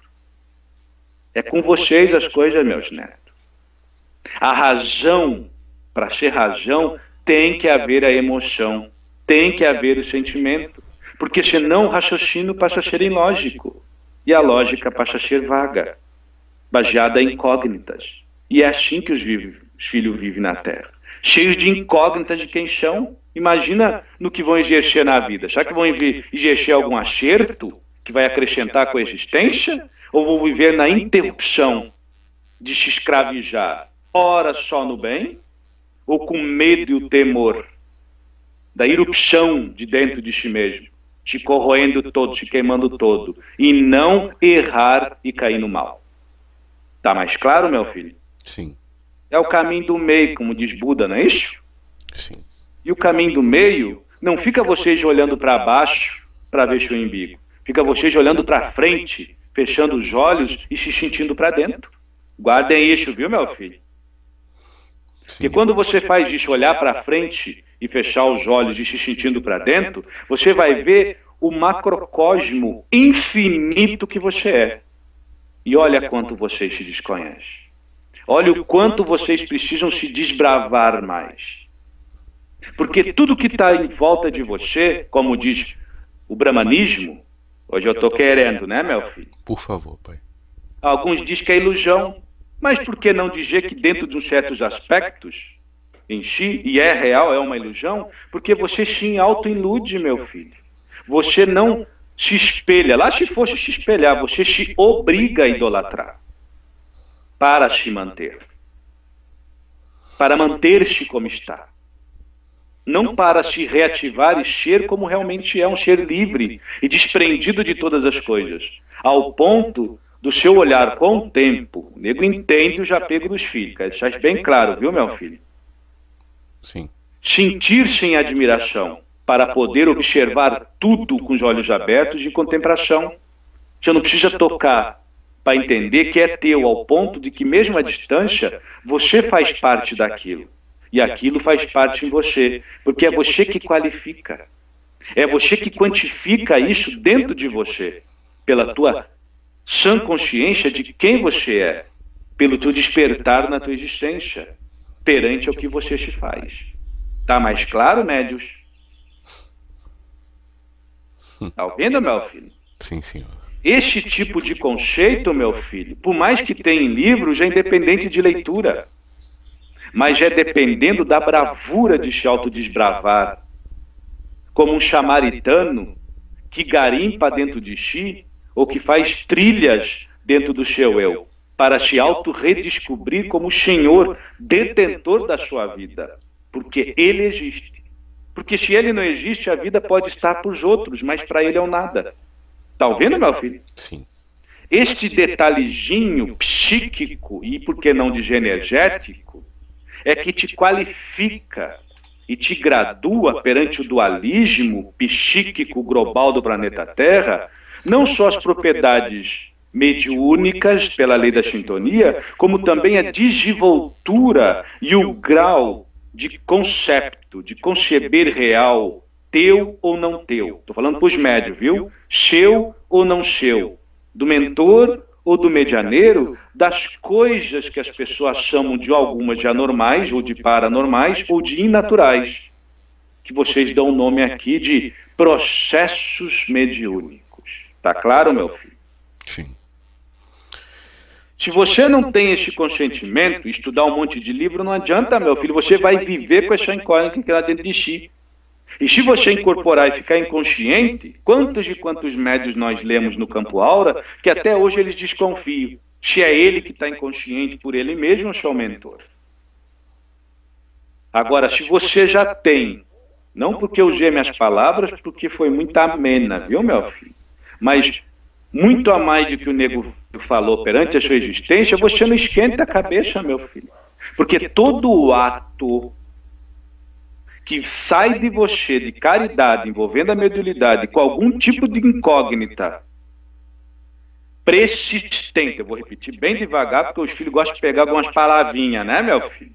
É com vocês as coisas, meus netos. A razão, para ser razão, tem que haver a emoção, tem que haver o sentimento, porque senão o raciocínio passa a ser ilógico e a lógica passa a ser vaga, baseada em incógnitas. E é assim que os, vive, os filhos vivem na Terra, cheios de incógnitas de quem são. Imagina no que vão exercer na vida. Será que vão exercer algum acerto que vai acrescentar com a existência? Ou vão viver na interrupção de se escravijar, ora só no bem, ou com medo e o temor da irrupção de dentro de si mesmo, se corroendo todo, se queimando todo, e não errar e cair no mal? Está mais claro, meu filho? Sim. É o caminho do meio, como diz Buda, não é isso? Sim. E o caminho do meio não fica vocês olhando para baixo para ver seu umbigo. Fica vocês olhando para frente, fechando os olhos e se sentindo para dentro. Guardem isso, viu, meu filho? Porque quando você faz isso, olhar para frente e fechar os olhos e se sentindo para dentro, você vai ver o macrocosmo infinito que você é. E olha quanto vocês se desconhecem. Olha o quanto vocês precisam se desbravar mais. Porque tudo que está em volta de você, como diz o brahmanismo, hoje eu estou querendo, né, meu filho? Por favor, pai. Alguns dizem que é ilusão, mas por que não dizer que dentro de uns certos aspectos, em si, e é real, é uma ilusão, porque você se auto-ilude, meu filho. Você não se espelha. Lá se fosse se espelhar, você se obriga a idolatrar para se manter. Para manter-se como está. Não para se reativar e ser como realmente é, um ser livre e desprendido de todas as coisas. Ao ponto do seu olhar com o tempo, o nego entende o apego dos filhos. Quer deixar isso bem claro, viu, meu filho? Sim. Sentir-se em admiração para poder observar tudo com os olhos abertos de contemplação. Você não precisa tocar para entender que é teu, ao ponto de que mesmo à distância, você faz parte daquilo. E aquilo faz parte em você, porque é você que qualifica. É você que quantifica isso dentro de você, pela tua sã consciência de quem você é, pelo teu despertar na tua existência, perante ao que você se faz. Tá mais claro, médios? Tá ouvindo, meu filho? Sim, senhor. Este tipo de conceito, meu filho, por mais que tenha em livros, é independente de leitura. Mas é dependendo da bravura de se autodesbravar, como um chamaritano que garimpa dentro de si ou que faz trilhas dentro do seu eu, para se auto-redescobrir como o Senhor detentor da sua vida, porque Ele existe. Porque se Ele não existe, a vida pode estar para os outros, mas para Ele é o nada. Está ouvindo, meu filho? Sim. Este detalhezinho psíquico, e por que não de energético, é que te qualifica e te gradua perante o dualismo psíquico global do planeta Terra, não só as propriedades mediúnicas pela lei da sintonia, como também a desenvoltura e o grau de concepto, de conceber real, teu ou não teu. Estou falando para os médios, viu? Seu ou não seu. Do mentor ou do medianeiro, das coisas que as pessoas chamam de algumas de anormais, ou de paranormais, ou de inaturais, que vocês dão o nome aqui de processos mediúnicos. Tá claro, meu filho? Sim. Se você não tem este consentimento, estudar um monte de livro, não adianta, meu filho, você vai viver com essa incógnita que está dentro de si. E se você incorporar e ficar inconsciente, quantos e quantos médios nós lemos no campo aura, que até hoje eles desconfiam se é ele que está inconsciente por ele mesmo ou se é o mentor. Agora, se você já tem, não porque eu usei minhas palavras, porque foi muito amena, viu, meu filho? Mas muito a mais do que o nego falou perante a sua existência, você não esquenta a cabeça, meu filho. Porque todo o ato que sai de você, de caridade, envolvendo a mediunidade, com algum tipo de incógnita persistente, eu vou repetir bem devagar, porque os filhos gostam de pegar algumas palavrinhas, né, meu filho?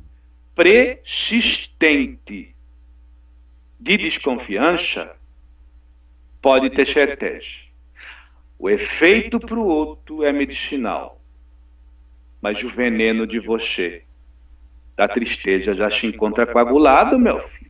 Persistente de desconfiança, pode ter certeza. O efeito para o outro é medicinal, mas o veneno de você, da tristeza, já se encontra coagulado, meu filho.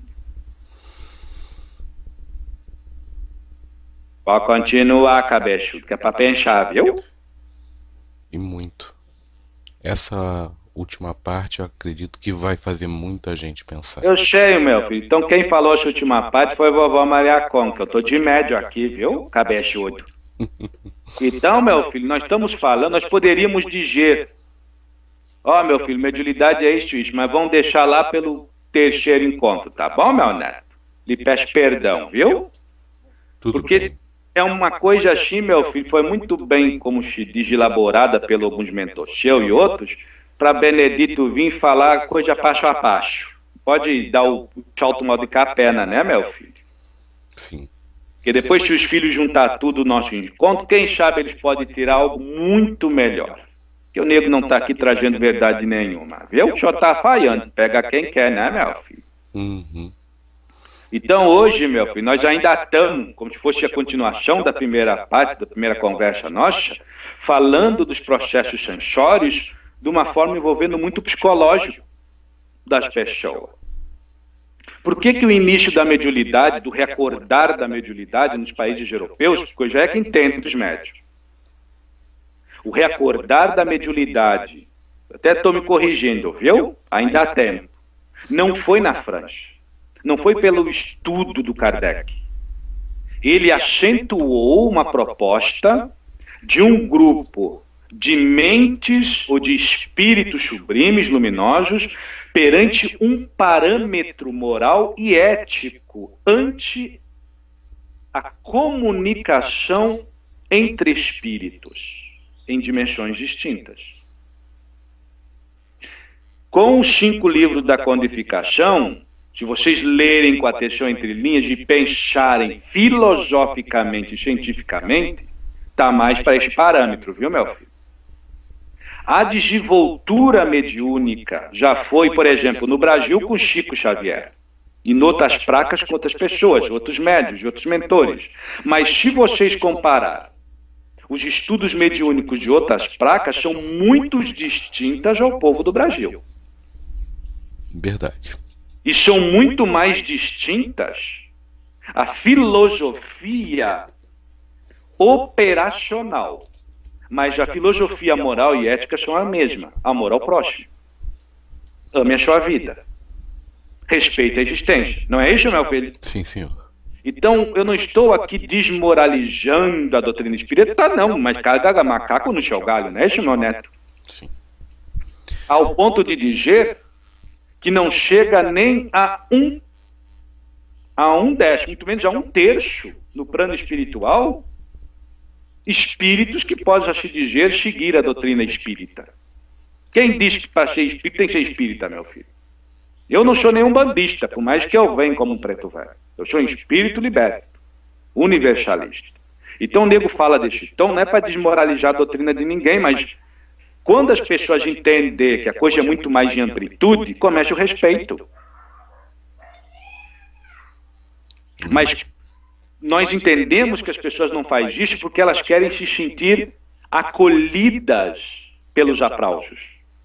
Pode continuar, cabeçudo, que é para pensar, viu? E muito. Essa última parte eu acredito que vai fazer muita gente pensar. Eu sei, meu filho. Então quem falou essa última parte foi a vovó Maria Conca. Eu tô de médio aqui, viu, cabeçudo? Então, meu filho, nós estamos falando, nós poderíamos dizer, ó, oh, meu filho, mediunidade é isso, isso, mas vamos deixar lá pelo terceiro encontro, tá bom, meu neto? Lhe peço perdão, viu? Tudo Porque bem. é uma coisa assim, meu filho, foi muito bem, como se diz, elaborada pelos alguns mentores seu e outros, para Benedito vir falar coisa passo a passo. Pode dar o salto mal de capena, né, meu filho? Sim. Porque depois, se os filhos juntar tudo no nosso encontro, quem sabe eles podem tirar algo muito melhor. Que o nego não está aqui trazendo verdade nenhuma, viu? O senhor está falhando, pega quem quer, né, meu filho? Uhum. Então hoje, meu filho, nós ainda estamos, como se fosse a continuação da primeira parte, da primeira conversa nossa, falando dos processos sensórios de uma forma envolvendo muito o psicológico das pessoas. Por que que o início da mediunidade, do recordar da mediunidade nos países europeus, porque eu já é que entendo os médicos, o recordar da mediunidade, até estou me corrigindo, viu? Ainda há tempo. Não foi na França. Não foi pelo estudo do Kardec. Ele acentuou uma proposta de um grupo de mentes ou de espíritos sublimes, luminosos, perante um parâmetro moral e ético ante a comunicação entre espíritos em dimensões distintas. Com os cinco livros da codificação, se vocês lerem com atenção entre linhas e pensarem filosoficamente e cientificamente, está mais para esse parâmetro, viu, meu filho? A desenvoltura mediúnica já foi, por exemplo, no Brasil com Chico Xavier. E em outras placas com outras pessoas, outros médios, outros mentores. Mas se vocês comparar os estudos mediúnicos de outras placas, são muito distintas ao povo do Brasil. Verdade. E são muito mais distintas a filosofia operacional. Mas a filosofia moral e ética são a mesma. Amor ao próximo. Ame a sua vida. Respeite a existência. Não é isso, meu filho? Sim, senhor. Então, eu não estou aqui desmoralizando a doutrina espírita, não, mas cada macaco no seu galho, né, meu neto? Sim. Ao ponto de dizer que não chega nem a um, a um décimo, muito menos a um terço no plano espiritual, espíritos que possam se dizer seguir a doutrina espírita. Quem diz que para ser espírita tem que ser espírita, meu filho? Eu não sou nenhum bandista, por mais que eu venha como um preto velho. Eu sou um espírito liberto, universalista. Então o nego fala desse tom, não é para desmoralizar a doutrina de ninguém, mas quando as pessoas entendem que a coisa é muito mais de amplitude, começa o respeito. Mas nós entendemos que as pessoas não fazem isso porque elas querem se sentir acolhidas pelos aplausos,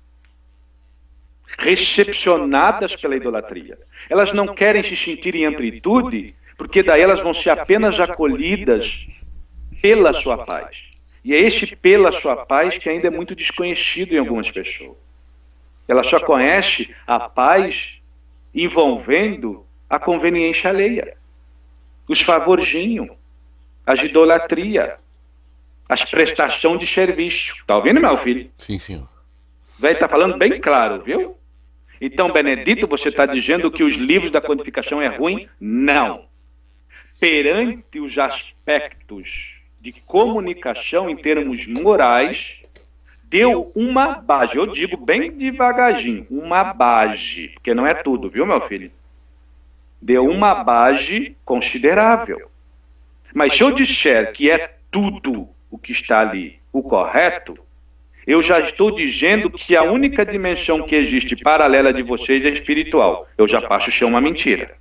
recepcionadas pela idolatria. Elas não querem se sentir em amplitude, porque daí elas vão ser apenas acolhidas pela sua paz. E é esse pela sua paz que ainda é muito desconhecido em algumas pessoas. Ela só conhece a paz envolvendo a conveniência alheia, os favorzinhos, as idolatria, as prestações de serviço. Está ouvindo, meu filho? Sim, senhor. O velho está falando bem claro, viu? Então, Benedito, você está dizendo que os livros da codificação é ruim? Não. Perante os aspectos de comunicação em termos morais, deu uma base. Eu digo bem devagarzinho, uma base, porque não é tudo, viu, meu filho? Deu uma base considerável. Mas se eu disser que é tudo o que está ali o correto, eu já estou dizendo que a única dimensão que existe paralela de vocês é espiritual. Eu já passo a ser uma mentira.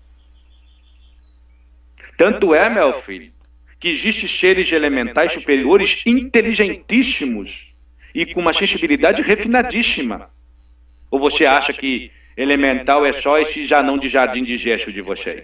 Tanto é, meu filho, que existem seres elementais superiores inteligentíssimos e com uma sensibilidade refinadíssima. Ou você acha que elemental é só esse janão de jardim de gesto de vocês?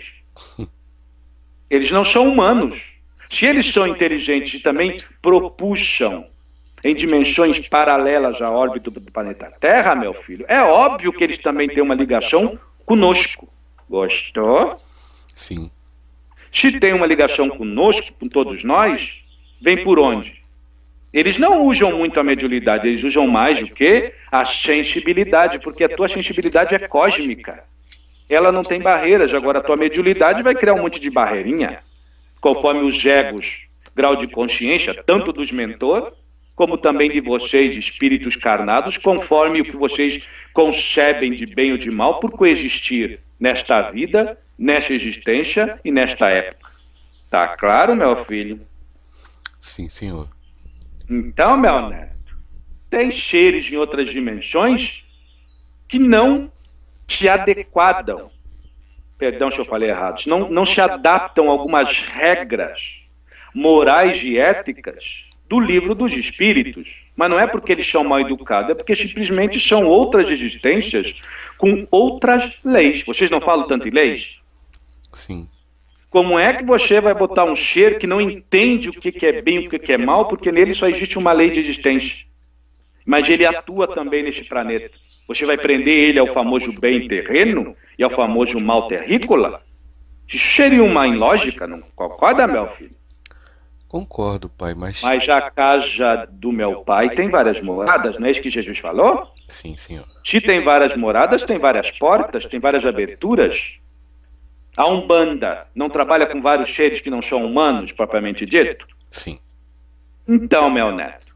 Eles não são humanos. Se eles são inteligentes e também propuxam em dimensões paralelas à órbita do planeta Terra, meu filho, é óbvio que eles também têm uma ligação conosco. Gostou? Sim. Se tem uma ligação conosco, com todos nós, vem por onde? Eles não usam muito a mediunidade, eles usam mais o quê? A sensibilidade, porque a tua sensibilidade é cósmica. Ela não tem barreiras, agora a tua mediunidade vai criar um monte de barreirinha, conforme os egos, grau de consciência, tanto dos mentores, como também de vocês, espíritos carnados, conforme o que vocês concebem de bem ou de mal por coexistir nesta vida, nesta existência e nesta época. Tá claro, meu filho? Sim, senhor. Então, meu neto, tem seres em outras dimensões que não se adequadam, perdão se eu falei errado, não, não se adaptam a algumas regras morais e éticas do livro dos espíritos. Mas não é porque eles são mal educados, é porque simplesmente são outras existências com outras leis. Vocês não falam tanto em leis? Sim. Como é que você vai botar um ser que não entende o que é bem e o que é mal, porque nele só existe uma lei de existência? Mas ele atua também neste planeta. Você vai prender ele ao famoso bem terreno e ao famoso mal terrícola? Isso seria uma ilógica, não concorda, meu filho? Concordo, pai, mas... Mas a casa do meu pai tem várias moradas, não é isso que Jesus falou? Sim, senhor. Se tem várias moradas, tem várias portas, tem várias aberturas. A Umbanda não trabalha com vários seres que não são humanos, propriamente dito? Sim. Então, meu neto,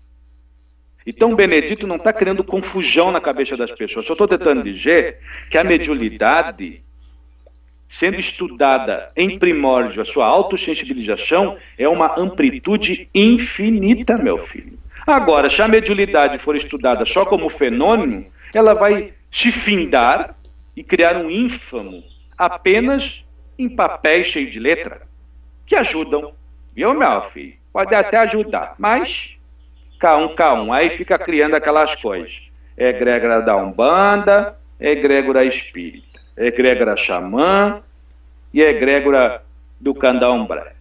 então Benedito não está criando confusão na cabeça das pessoas. Só estou tentando dizer que a mediunidade, sendo estudada em primórdio, a sua autossensibilização é uma amplitude infinita, meu filho. Agora, se a mediunidade for estudada só como fenômeno, ela vai se findar e criar um ínfamo apenas em papéis cheios de letra, que ajudam, viu, meu filho? Pode até ajudar, mas K um, K um, aí fica criando aquelas coisas. Egrégora da Umbanda, egrégora espírita, egrégora xamã e egrégora do candomblé.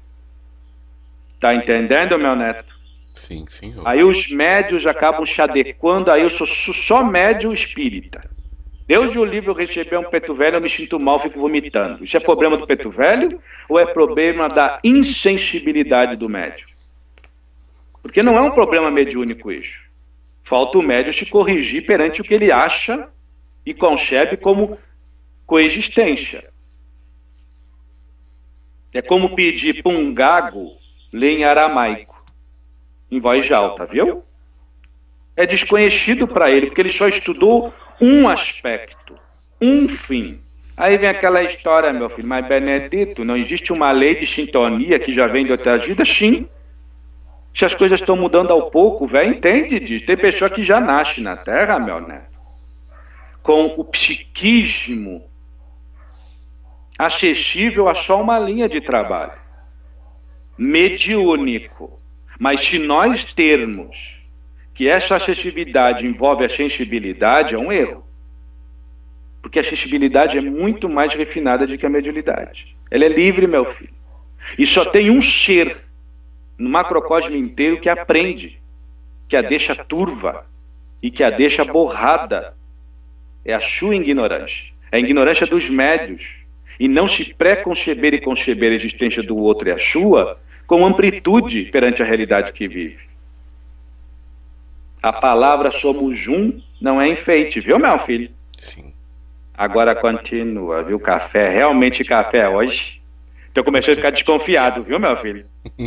Tá entendendo, meu neto? Sim, senhor. Aí os médios acabam se adequando, aí eu sou só médio espírita. Deus o livre, eu receber um preto velho, eu me sinto mal, fico vomitando. Isso é problema do preto velho ou é problema da insensibilidade do médium? Porque não é um problema mediúnico isso. Falta o médium se corrigir perante o que ele acha e concebe como coexistência. É como pedir para um gago ler em aramaico, em voz alta, viu? É desconhecido para ele, porque ele só estudou um aspecto, um fim. Aí vem aquela história, meu filho, mas Benedito, não existe uma lei de sintonia que já vem de outras vidas? Sim. Se as coisas estão mudando ao pouco, velho, entende disso. Tem pessoa que já nasce na Terra, meu neto, com o psiquismo acessível a só uma linha de trabalho, mediúnico. Mas se nós termos que essa acessibilidade envolve a sensibilidade, é um erro. Porque a sensibilidade é muito mais refinada do que a mediunidade. Ela é livre, meu filho. E só tem um ser no macrocosmo inteiro que aprende, que a deixa turva e que a deixa borrada. É a sua ignorância. É a ignorância dos médios. E não se pré-conceber e conceber a existência do outro e a sua com amplitude perante a realidade que vive. A palavra somos um não é enfeite, viu, meu filho? Sim. Agora continua, viu? Café, realmente café hoje. Estou começando a ficar desconfiado, viu, meu filho?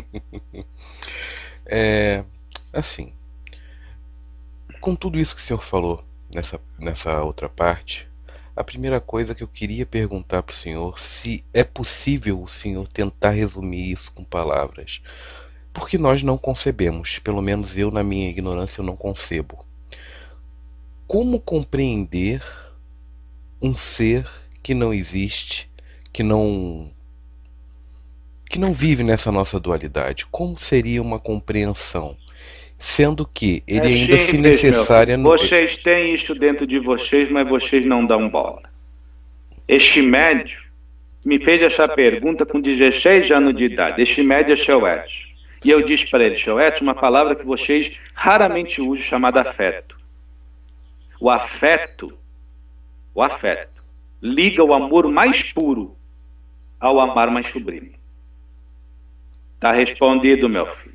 É, assim, com tudo isso que o senhor falou nessa, nessa outra parte, a primeira coisa que eu queria perguntar para o senhor, se é possível o senhor tentar resumir isso com palavras. Porque nós não concebemos, pelo menos eu, na minha ignorância, eu não concebo. Como compreender um ser que não existe, que não que não vive nessa nossa dualidade? Como seria uma compreensão? Sendo que ele é ainda simples, se necessária... No... Vocês têm isso dentro de vocês, mas vocês não dão bola. Este médio me fez essa pergunta com dezesseis anos de idade. Este médio é seu Edson. E eu disse para ele, seu Edson, uma palavra que vocês raramente usam, chamada afeto. O afeto, o afeto, liga o amor mais puro ao amar mais sublime. Está respondido, meu filho.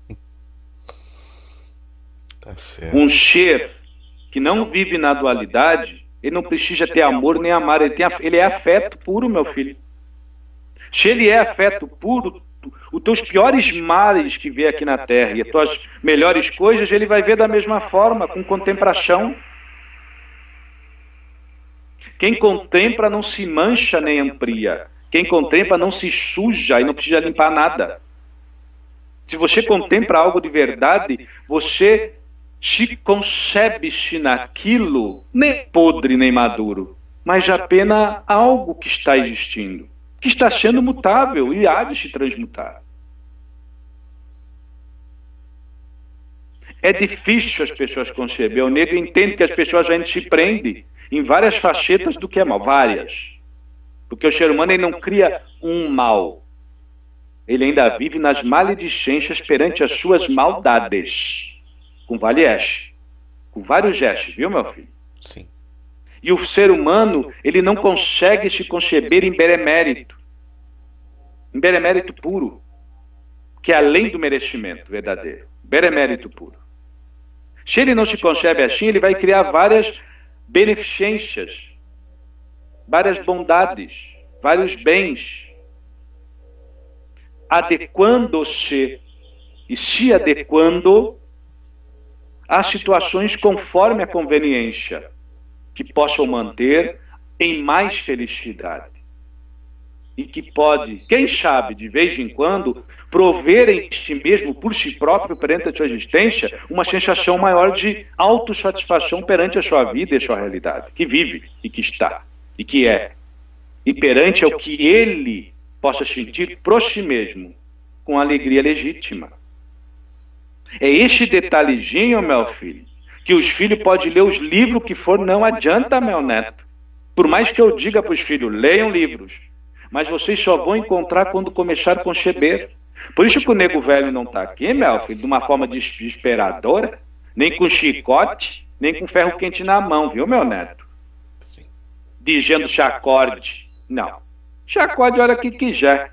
Tá certo. Um ser que não vive na dualidade, ele não precisa ter amor nem amar, ele, tem, ele é afeto puro, meu filho. Se ele é afeto puro, os teus piores males que vê aqui na Terra e as tuas melhores coisas, ele vai ver da mesma forma, com contemplação. Quem contempla não se mancha nem amplia. Quem contempla não se suja e não precisa limpar nada. Se você contempla algo de verdade, você se concebe-se naquilo, nem podre nem maduro, mas apenas algo que está existindo, que está sendo mutável e há de se transmutar. É difícil as pessoas conceber. O negro entende que as pessoas ainda se prendem em várias facetas do que é mal, várias. Porque o ser humano ele não cria um mal. Ele ainda vive nas maledicências perante as suas maldades. Com valieste, com vários gestos, viu, meu filho? Sim. E o ser humano, ele não consegue se conceber em benemérito. Em benemérito puro, que é além do merecimento verdadeiro. Benemérito puro. Se ele não se concebe assim, ele vai criar várias beneficências, várias bondades, vários bens, adequando-se e se adequando a situações conforme a conveniência, que possam manter em mais felicidade. E que pode, quem sabe, de vez em quando, prover em si mesmo, por si próprio, perante a sua existência, uma sensação maior de autossatisfação perante a sua vida e a sua realidade, que vive e que está, e que é. E perante ao que ele possa sentir por si mesmo, com alegria legítima. É este detalhezinho, meu filho, que os filhos podem ler os livros que for, não adianta, meu neto. Por mais que eu diga para os filhos, leiam livros, mas vocês só vão encontrar quando começar a conceber. Por isso que o nego velho não está aqui, meu filho, de uma forma desesperadora, nem com chicote, nem com ferro quente na mão, viu, meu neto? dizendo chacorde. Não. Chacorde a hora que quiser.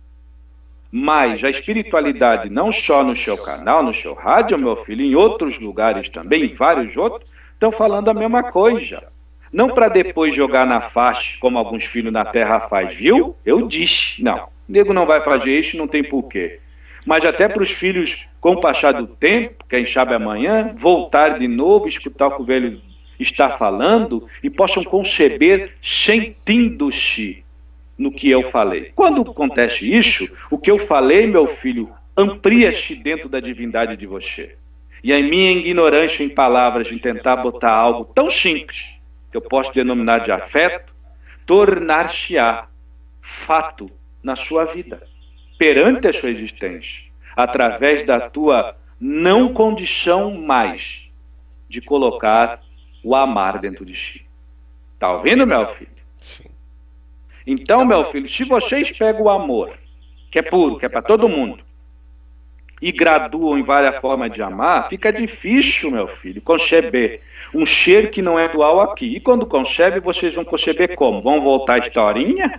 Mas a espiritualidade, não só no seu canal, no seu rádio, meu filho, em outros lugares também, em vários outros, estão falando a mesma coisa. Não para depois jogar na faixa, como alguns filhos na terra faz, viu? Eu disse. Não, o nego não vai fazer isso, não tem porquê. Mas até para os filhos, com o passar do tempo, quem sabe amanhã, voltar de novo, escutar o que o velho está falando e possam conceber sentindo-se no que eu falei. Quando acontece isso, o que eu falei, meu filho, amplia-se dentro da divindade de você. E a minha ignorância em palavras de tentar botar algo tão simples, que eu posso denominar de afeto, tornar-se-á fato na sua vida, perante a sua existência, através da tua não condição mais de colocar o amar dentro de si. Está ouvindo, meu filho? Sim. Então, meu filho, se vocês pegam o amor, que é puro, que é para todo mundo, e graduam em várias formas de amar, fica difícil, meu filho, conceber um ser que não é dual aqui. E quando concebe, vocês vão conceber como? Vão voltar a historinha?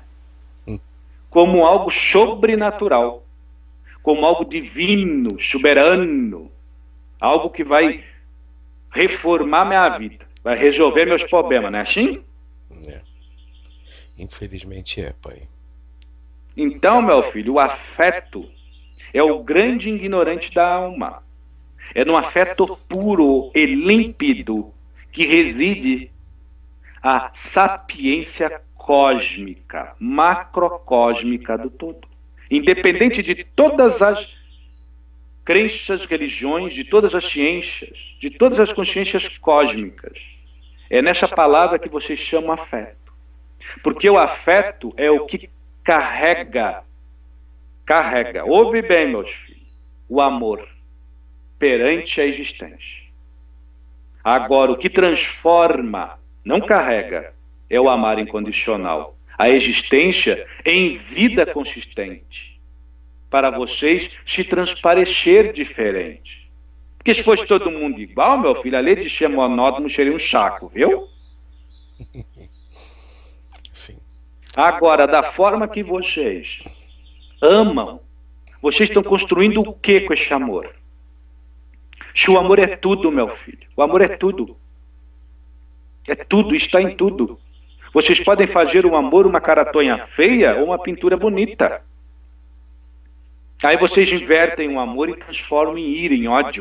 Como algo sobrenatural, como algo divino, soberano, algo que vai reformar minha vida, vai resolver meus problemas, não é assim? É. Infelizmente é, pai. Então, meu filho, o afeto é o grande ignorante da alma. É no afeto puro e límpido que reside a sapiência cósmica, macrocósmica do todo. Independente de todas as crenças, religiões, de todas as ciências, de todas as consciências cósmicas. É nessa palavra que vocês chamam afeto. Porque o afeto é o que carrega, carrega, ouve bem, meus filhos, o amor perante a existência. Agora, o que transforma, não carrega, é o amar incondicional, a existência em vida consistente, para vocês se transparecer diferente. Porque se fosse todo mundo igual, meu filho, a lei de ser monótono seria um saco, viu? Sim. Agora, da forma que vocês amam, vocês estão construindo o que com esse amor? Se o amor é tudo, meu filho, o amor é tudo. É tudo, está em tudo. Vocês podem fazer o amor uma caratonha feia ou uma pintura bonita. Aí vocês invertem o amor e transformam em ira, em ódio.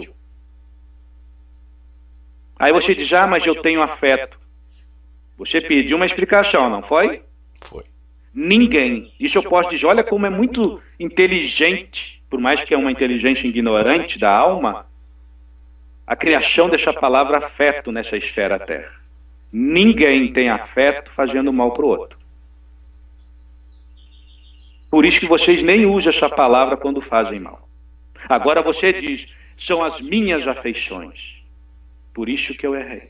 Aí você diz, ah, mas eu tenho afeto. Você pediu uma explicação, não foi? Foi. Ninguém. Isso eu posso dizer, olha como é muito inteligente, por mais que é uma inteligência ignorante da alma, a criação dessa palavra afeto nessa esfera terra. Ninguém tem afeto fazendo mal para o outro. Por isso que vocês nem usam essa palavra quando fazem mal. Agora você diz, são as minhas afeições. Por isso que eu errei.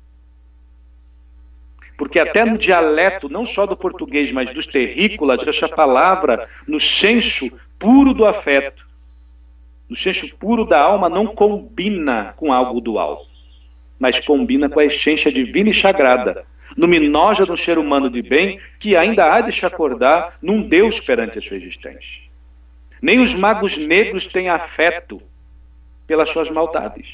Porque até no dialeto, não só do português, mas dos terrícolas, essa palavra, no senso puro do afeto, no senso puro da alma, não combina com algo dual, mas combina com a essência divina e sagrada, luminosa do ser humano de bem, que ainda há de se acordar num Deus perante a sua existência. Nem os magos negros têm afeto pelas suas maldades.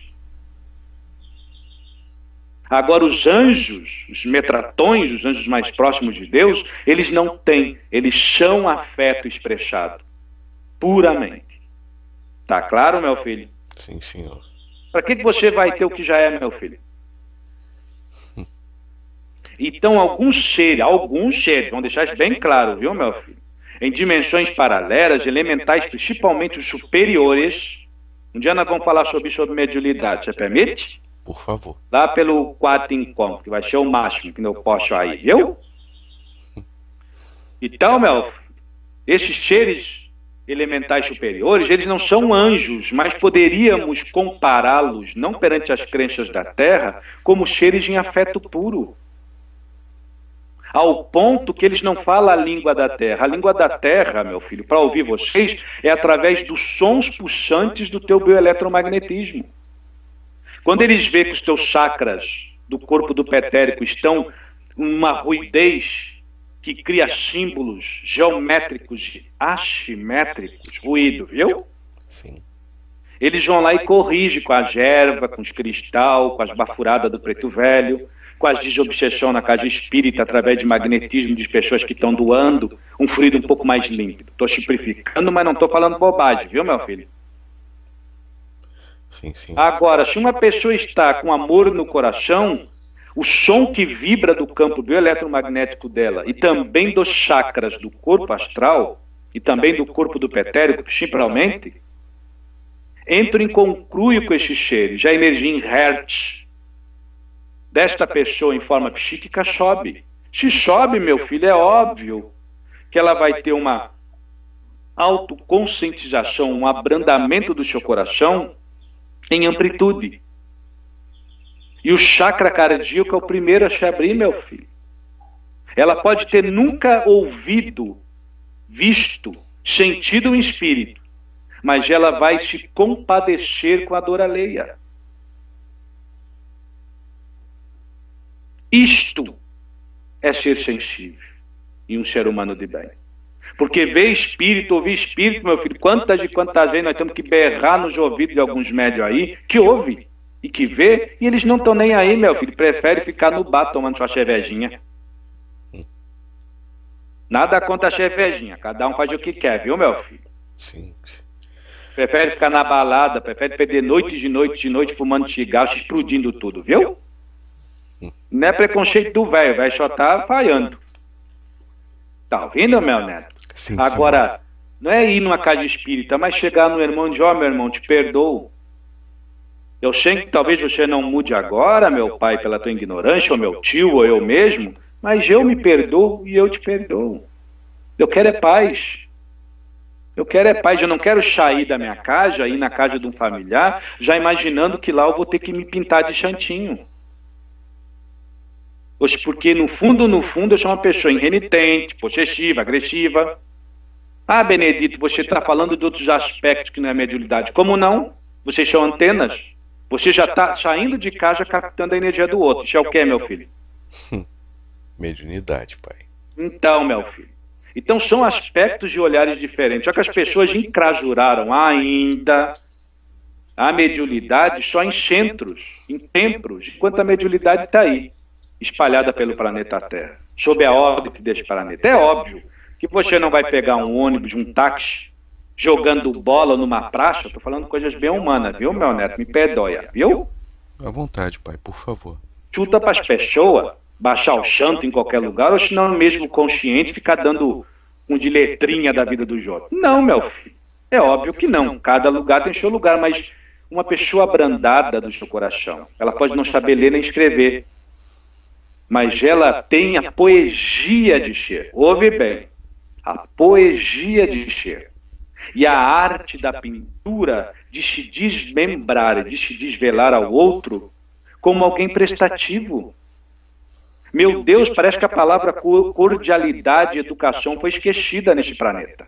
Agora os anjos, os metratões, os anjos mais próximos de Deus, eles não têm, eles são afeto expressado, puramente. Tá claro, meu filho? Sim, senhor. Para que, que você vai ter o que já é, meu filho? Então, alguns seres, alguns seres, vão deixar isso bem claro, viu, meu filho? Em dimensões paralelas, elementais, principalmente os superiores. Um dia nós vamos falar sobre, sobre mediunidade, você permite? Por favor. Lá pelo quarto encontro, que vai ser o máximo que eu posso aí, viu? Então, meu filho, esses seres elementais superiores, eles não são anjos, mas poderíamos compará-los, não perante as crenças da Terra, como seres em afeto puro. Ao ponto que eles não falam a língua da Terra. A língua da Terra, meu filho, para ouvir vocês, é através dos sons pulsantes do teu uma ruidez que cria símbolos geométricos, assimétricos, ruído, viu? Sim. Eles vão lá e corrigem com as ervas, com os cristal, com as bafuradas do preto velho, com as desobsessão na casa espírita, através de magnetismo de pessoas que estão doando, um fluido um pouco mais límpido. Estou simplificando, mas não estou falando bobagem, viu, meu filho? Sim, sim. Agora, se uma pessoa está com amor no coração, o som que vibra do campo bioeletromagnético dela e também dos chakras do corpo astral e também do corpo do pretérico, principalmente, entra em concruio com esses cheiros. A energia em hertz desta pessoa em forma psíquica sobe. Se sobe, meu filho, é óbvio que ela vai ter uma autoconscientização, um abrandamento do seu coração em amplitude. E o chakra cardíaco é o primeiro a se abrir, meu filho. Ela pode ter nunca ouvido, visto, sentido o espírito, mas ela vai se compadecer com a dor alheia. Isto é ser sensível e um ser humano de bem. Porque ver espírito, ouvir espírito, meu filho, quantas e quantas vezes nós temos que berrar nos ouvidos de alguns médios aí, que ouve e que vê, e eles não estão nem aí, meu filho, prefere ficar no bar tomando sua cervejinha. Nada contra a cervejinha, cada um faz o que quer, viu, meu filho? Sim. Prefere ficar na balada, prefere perder noites de noite de noite fumando cigarro, explodindo tudo, viu? Não é preconceito do velho, o velho só tá falhando. Tá ouvindo, meu neto? Sim, Agora, sim. não é ir numa casa espírita, mas chegar no irmão e dizer, ó, meu irmão, te perdoo. Eu sei que talvez você não mude agora, meu pai, pela tua ignorância, ou meu tio, ou eu mesmo, mas eu me perdoo e eu te perdoo. Eu quero é paz. Eu quero é paz. Eu não quero sair da minha casa, ir na casa de um familiar, já imaginando que lá eu vou ter que me pintar de santinho. Porque no fundo, no fundo, eu sou uma pessoa renitente, possessiva, agressiva. Ah, Benedito, você está falando de outros aspectos que não é mediunidade. Como não? Vocês são antenas. Você já está saindo de casa captando a energia do outro. Isso é o que, meu filho? Mediunidade, pai. Então, meu filho. Então são aspectos de olhares diferentes. Só que as pessoas encrasuraram ainda a mediunidade só em centros, em templos, enquanto a mediunidade está aí, espalhada pelo planeta Terra, sob a órbita desse planeta. É óbvio que você não vai pegar um ônibus, um táxi, jogando bola numa praça. Estou falando coisas bem humanas, viu, meu neto? Me perdoa, viu? À vontade, pai, por favor. Chuta para as pessoas, baixar o chanto em qualquer lugar, ou se não mesmo consciente, ficar dando um de letrinha da vida do jovem. Não, meu filho. É óbvio que não. Cada lugar tem seu lugar, mas uma pessoa abrandada do seu coração, ela pode não saber ler nem escrever, mas ela tem a poesia de ser. Ouve bem. A poesia de ser. E a arte da pintura de se desmembrar, de se desvelar ao outro como alguém prestativo. Meu Deus, parece que a palavra cordialidade e educação foi esquecida nesse planeta.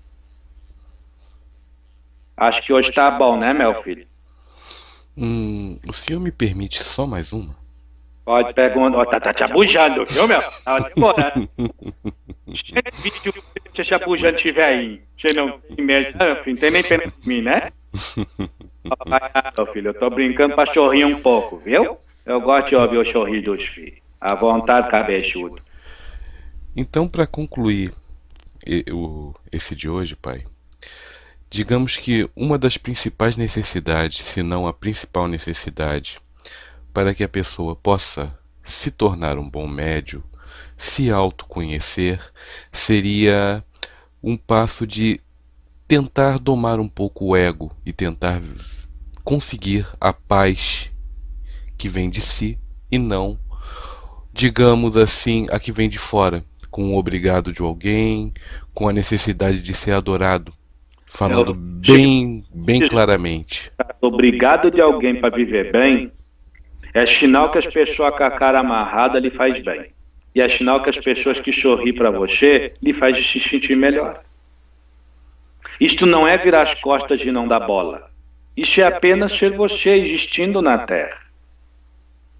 Acho que hoje está bom, né, meu filho? Hum, o senhor me permite só mais uma? Pode perguntar. Tá, tá te abujando, viu, meu? Tá demorando. Cheio de vídeo que você se abujando tiver aí. Você não tem medo, não, filho, não tem nem pena de mim, né? Meu filho, eu tô brincando pra sorrir um pouco, viu? Eu gosto de ouvir o sorrir dos filhos. À vontade, cabeçudo. Então, para concluir esse de hoje, pai, digamos que uma das principais necessidades, se não a principal necessidade, para que a pessoa possa se tornar um bom médium, se autoconhecer, seria um passo de tentar domar um pouco o ego e tentar conseguir a paz que vem de si e não, digamos assim, a que vem de fora, com o obrigado de alguém, com a necessidade de ser adorado, falando bem, bem claramente. Obrigado de alguém para viver bem é sinal que as pessoas com a cara amarrada lhe faz bem. E é sinal que as pessoas que sorriem para você lhe faz se sentir melhor. Isto não é virar as costas e não dar bola. Isso é apenas ser você existindo na Terra.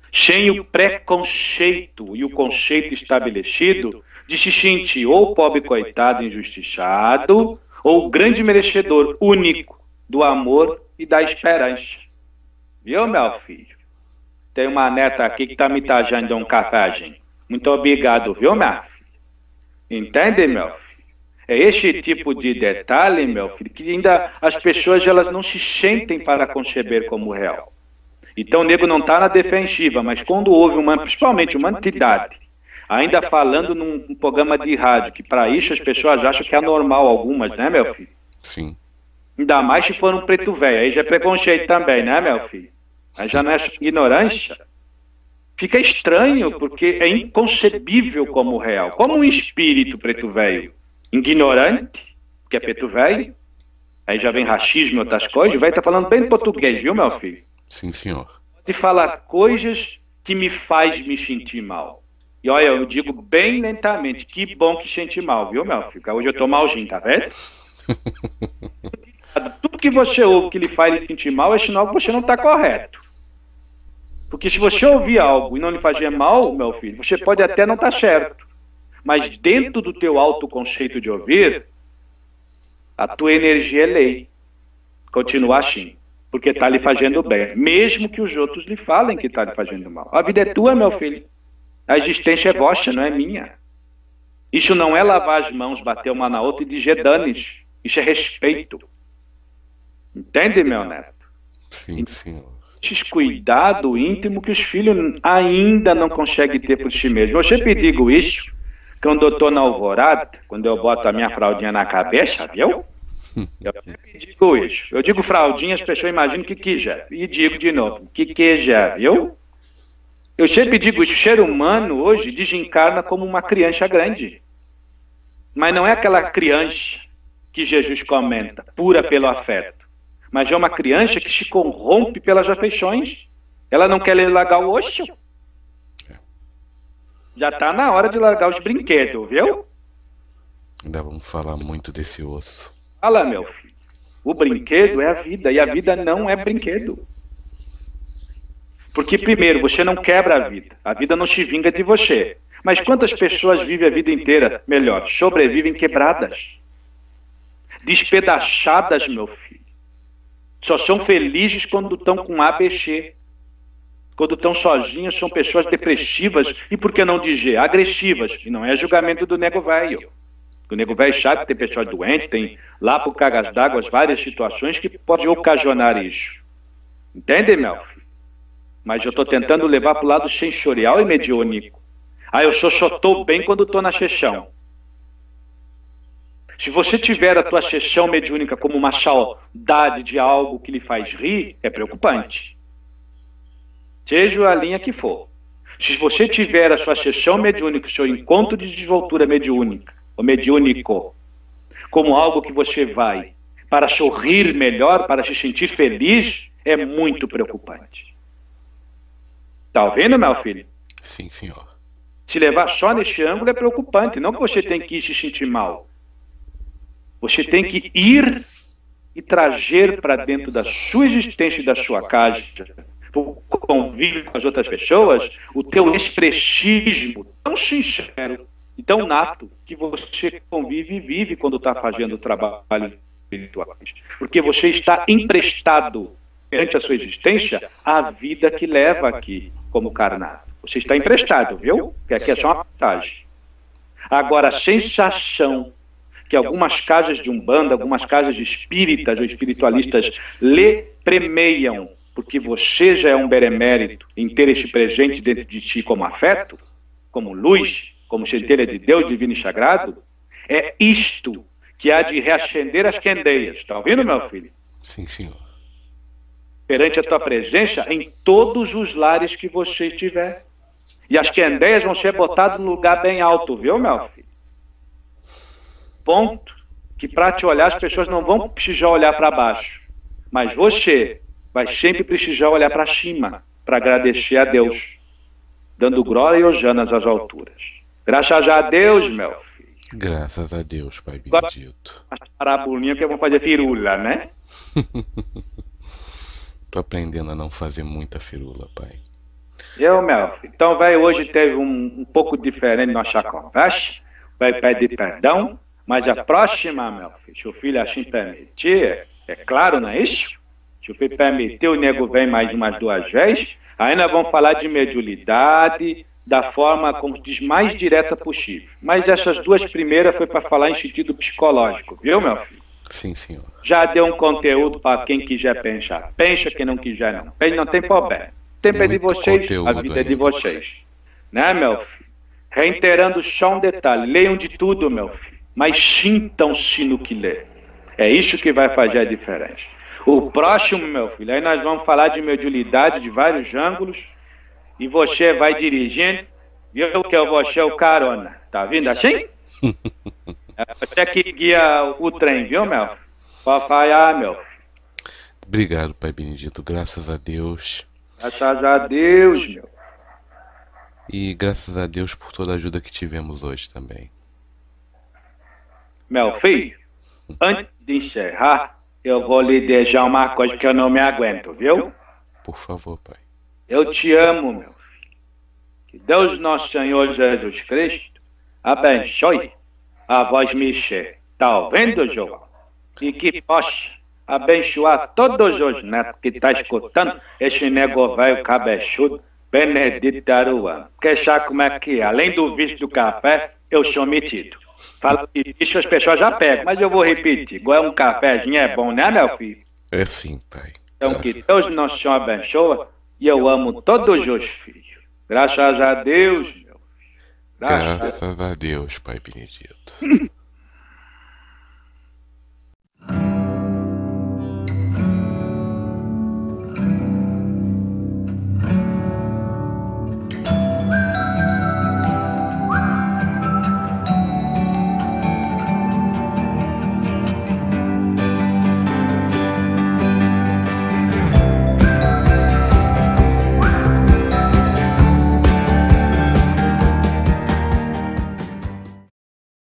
sem o preconceito e o conceito estabelecido de se sentir ou pobre coitado injustiçado, ou o grande merecedor único do amor e da esperança. Viu, meu filho? Tem uma neta aqui que está me tajando de um café, gente. Muito obrigado, viu, minha filha? Entende, meu filho? É esse tipo de detalhe, meu filho, que ainda as pessoas elas não se sentem para conceber como real. Então o nego não está na defensiva, mas quando houve uma, principalmente uma entidade, ainda falando num, num programa de rádio, que para isso as pessoas acham que é normal algumas, né, meu filho? Sim. Ainda mais se for um preto velho, aí já é preconceito também, né, meu filho? Aí já não é ignorância. Fica estranho, porque é inconcebível como real. Como um espírito preto velho ignorante, que é preto velho, aí já vem racismo e outras coisas, o velho está falando bem português, viu, meu filho? Sim, senhor. De falar coisas que me faz me sentir mal. E olha, eu digo bem lentamente, que bom que sente mal, viu, meu filho? Hoje eu tô malzinho, tá vendo? Tudo que você ouve que lhe faz lhe sentir mal é sinal que você não está correto. Porque se você ouvir algo e não lhe fazer mal, meu filho, você pode até não estar certo. Mas dentro do teu autoconceito de ouvir, a tua energia é lei. Continua assim. Porque está lhe fazendo bem. Mesmo que os outros lhe falem que está lhe fazendo mal. A vida é tua, meu filho. A existência é vossa, não é minha. Isso não é lavar as mãos, bater uma na outra e dizer danes. Isso é respeito. Entende, meu neto? Sim, senhor. Esse cuidado íntimo que os filhos ainda não conseguem ter por si mesmos. Eu sempre digo isso, quando eu estou na alvorada, quando eu boto a minha fraldinha na cabeça, viu? Eu sempre digo isso. Eu digo fraldinha, as pessoas imaginam que que já. E digo de novo, que que já, viu? Eu sempre digo isso, o ser humano hoje desencarna como uma criança grande. Mas não é aquela criança que Jesus comenta, pura pelo afeto. Mas é uma criança que se corrompe pelas afeições. Ela não quer largar o osso. Já está na hora de largar os brinquedos, viu? Ainda vamos falar muito desse osso. Fala, meu filho. O brinquedo é a vida, e a vida não é brinquedo. Porque, primeiro, você não quebra a vida. A vida não se vinga de você. Mas quantas pessoas vivem a vida inteira, melhor, sobrevivem quebradas? Despedaçadas, meu filho. Só são felizes quando estão com A B C. Quando estão sozinhos, são pessoas depressivas e, por que não dizer, agressivas. E não é julgamento do nego velho. O nego velho sabe que tem pessoas doentes, tem lá por cagas d'água várias situações que podem ocasionar isso. Entende, meu filho? Mas eu estou tentando levar para o lado sensorial e mediúnico. Ah, eu só só estou bem quando estou na sessão. Se você tiver a tua sessão mediúnica como uma saudade de algo que lhe faz rir, é preocupante. Seja a linha que for. Se você tiver a sua sessão mediúnica, o seu encontro de desenvoltura mediúnica, ou mediúnico, como algo que você vai para sorrir melhor, para se sentir feliz, é muito preocupante. Está ouvindo, meu filho? Sim, senhor. Se levar só nesse ângulo é preocupante, não que você tem que ir se sentir mal. Você tem que ir e trazer para dentro da sua existência e da sua casa, o convívio com as outras pessoas, o teu expressismo tão sincero e tão nato que você convive e vive quando está fazendo o trabalho espiritual. Porque você está emprestado perante a sua existência à vida que leva aqui como carnado. Você está emprestado, viu? Porque aqui é só uma passagem. Agora, a sensação que algumas casas de umbanda, algumas casas de espíritas ou espiritualistas lhe premiam, porque você já é um benemérito em ter este presente dentro de ti como afeto, como luz, como centelha de Deus divino e sagrado, é isto que há de reacender as candeias. Está ouvindo, meu filho? Sim, senhor. Perante a tua presença em todos os lares que você estiver. E as candeias vão ser botadas num lugar bem alto, viu, meu filho? Ponto que para te olhar as pessoas não vão precisar olhar para baixo, mas você vai sempre precisar olhar para cima para agradecer a Deus, dando glória e hosanas às alturas. Graças a Deus, meu filho. Graças a Deus, Pai bendito. As parabolinhas que vão fazer firula, né? Tô aprendendo a não fazer muita firula, Pai. Eu, meu filho. Então, vai, hoje teve um, um pouco diferente nossa conversa. Vai pedir perdão, mas a próxima, meu filho, se o filho assim permitir, é claro, não é isso? Se o filho permitir, o nego vem mais umas duas vezes. Ainda vamos falar de mediunidade, da forma como diz mais direta possível. Mas essas duas primeiras foi para falar em sentido psicológico, viu, meu filho? Sim, senhor. Já deu um conteúdo para quem quiser pensar. Pensa, quem não quiser não. Pensa, não tem problema. O tempo é de Muito vocês, a conteúdo vida é de ainda. vocês. Né, meu filho? Reiterando só um detalhe. Leiam de tudo, meu filho. Mas sintam-se no que lê. É isso que vai fazer a diferença. O próximo, meu filho, aí nós vamos falar de mediunidade de vários ângulos. E você vai dirigindo. Viu que eu vou ser o carona. Tá vindo assim? É você que guia o trem, viu, meu? Pode falhar, meu. Obrigado, Pai Benedito. Graças a Deus. Graças a Deus, meu. E graças a Deus por toda a ajuda que tivemos hoje também. Meu filho, antes de encerrar, eu vou lhe deixar uma coisa que eu não me aguento, viu? Por favor, Pai. Eu te amo, meu filho. Que Deus nosso Senhor Jesus Cristo abençoe a voz Michê. Tá ouvindo, João? E que possa abençoar todos os netos que estão tá escutando esse nego velho cabeçudo, Benedito Aruano. Porque sabe como é que é? Além do vício do café, eu sou metido. Fala que isso as pessoas já pegam, mas eu vou repetir. Igual um cafezinho é bom, né, meu filho? É sim, Pai. Então que Deus nosso Senhor abençoe e eu amo todos os filhos. Graças a Deus, meu filho. Graças a Deus, Pai Benedito.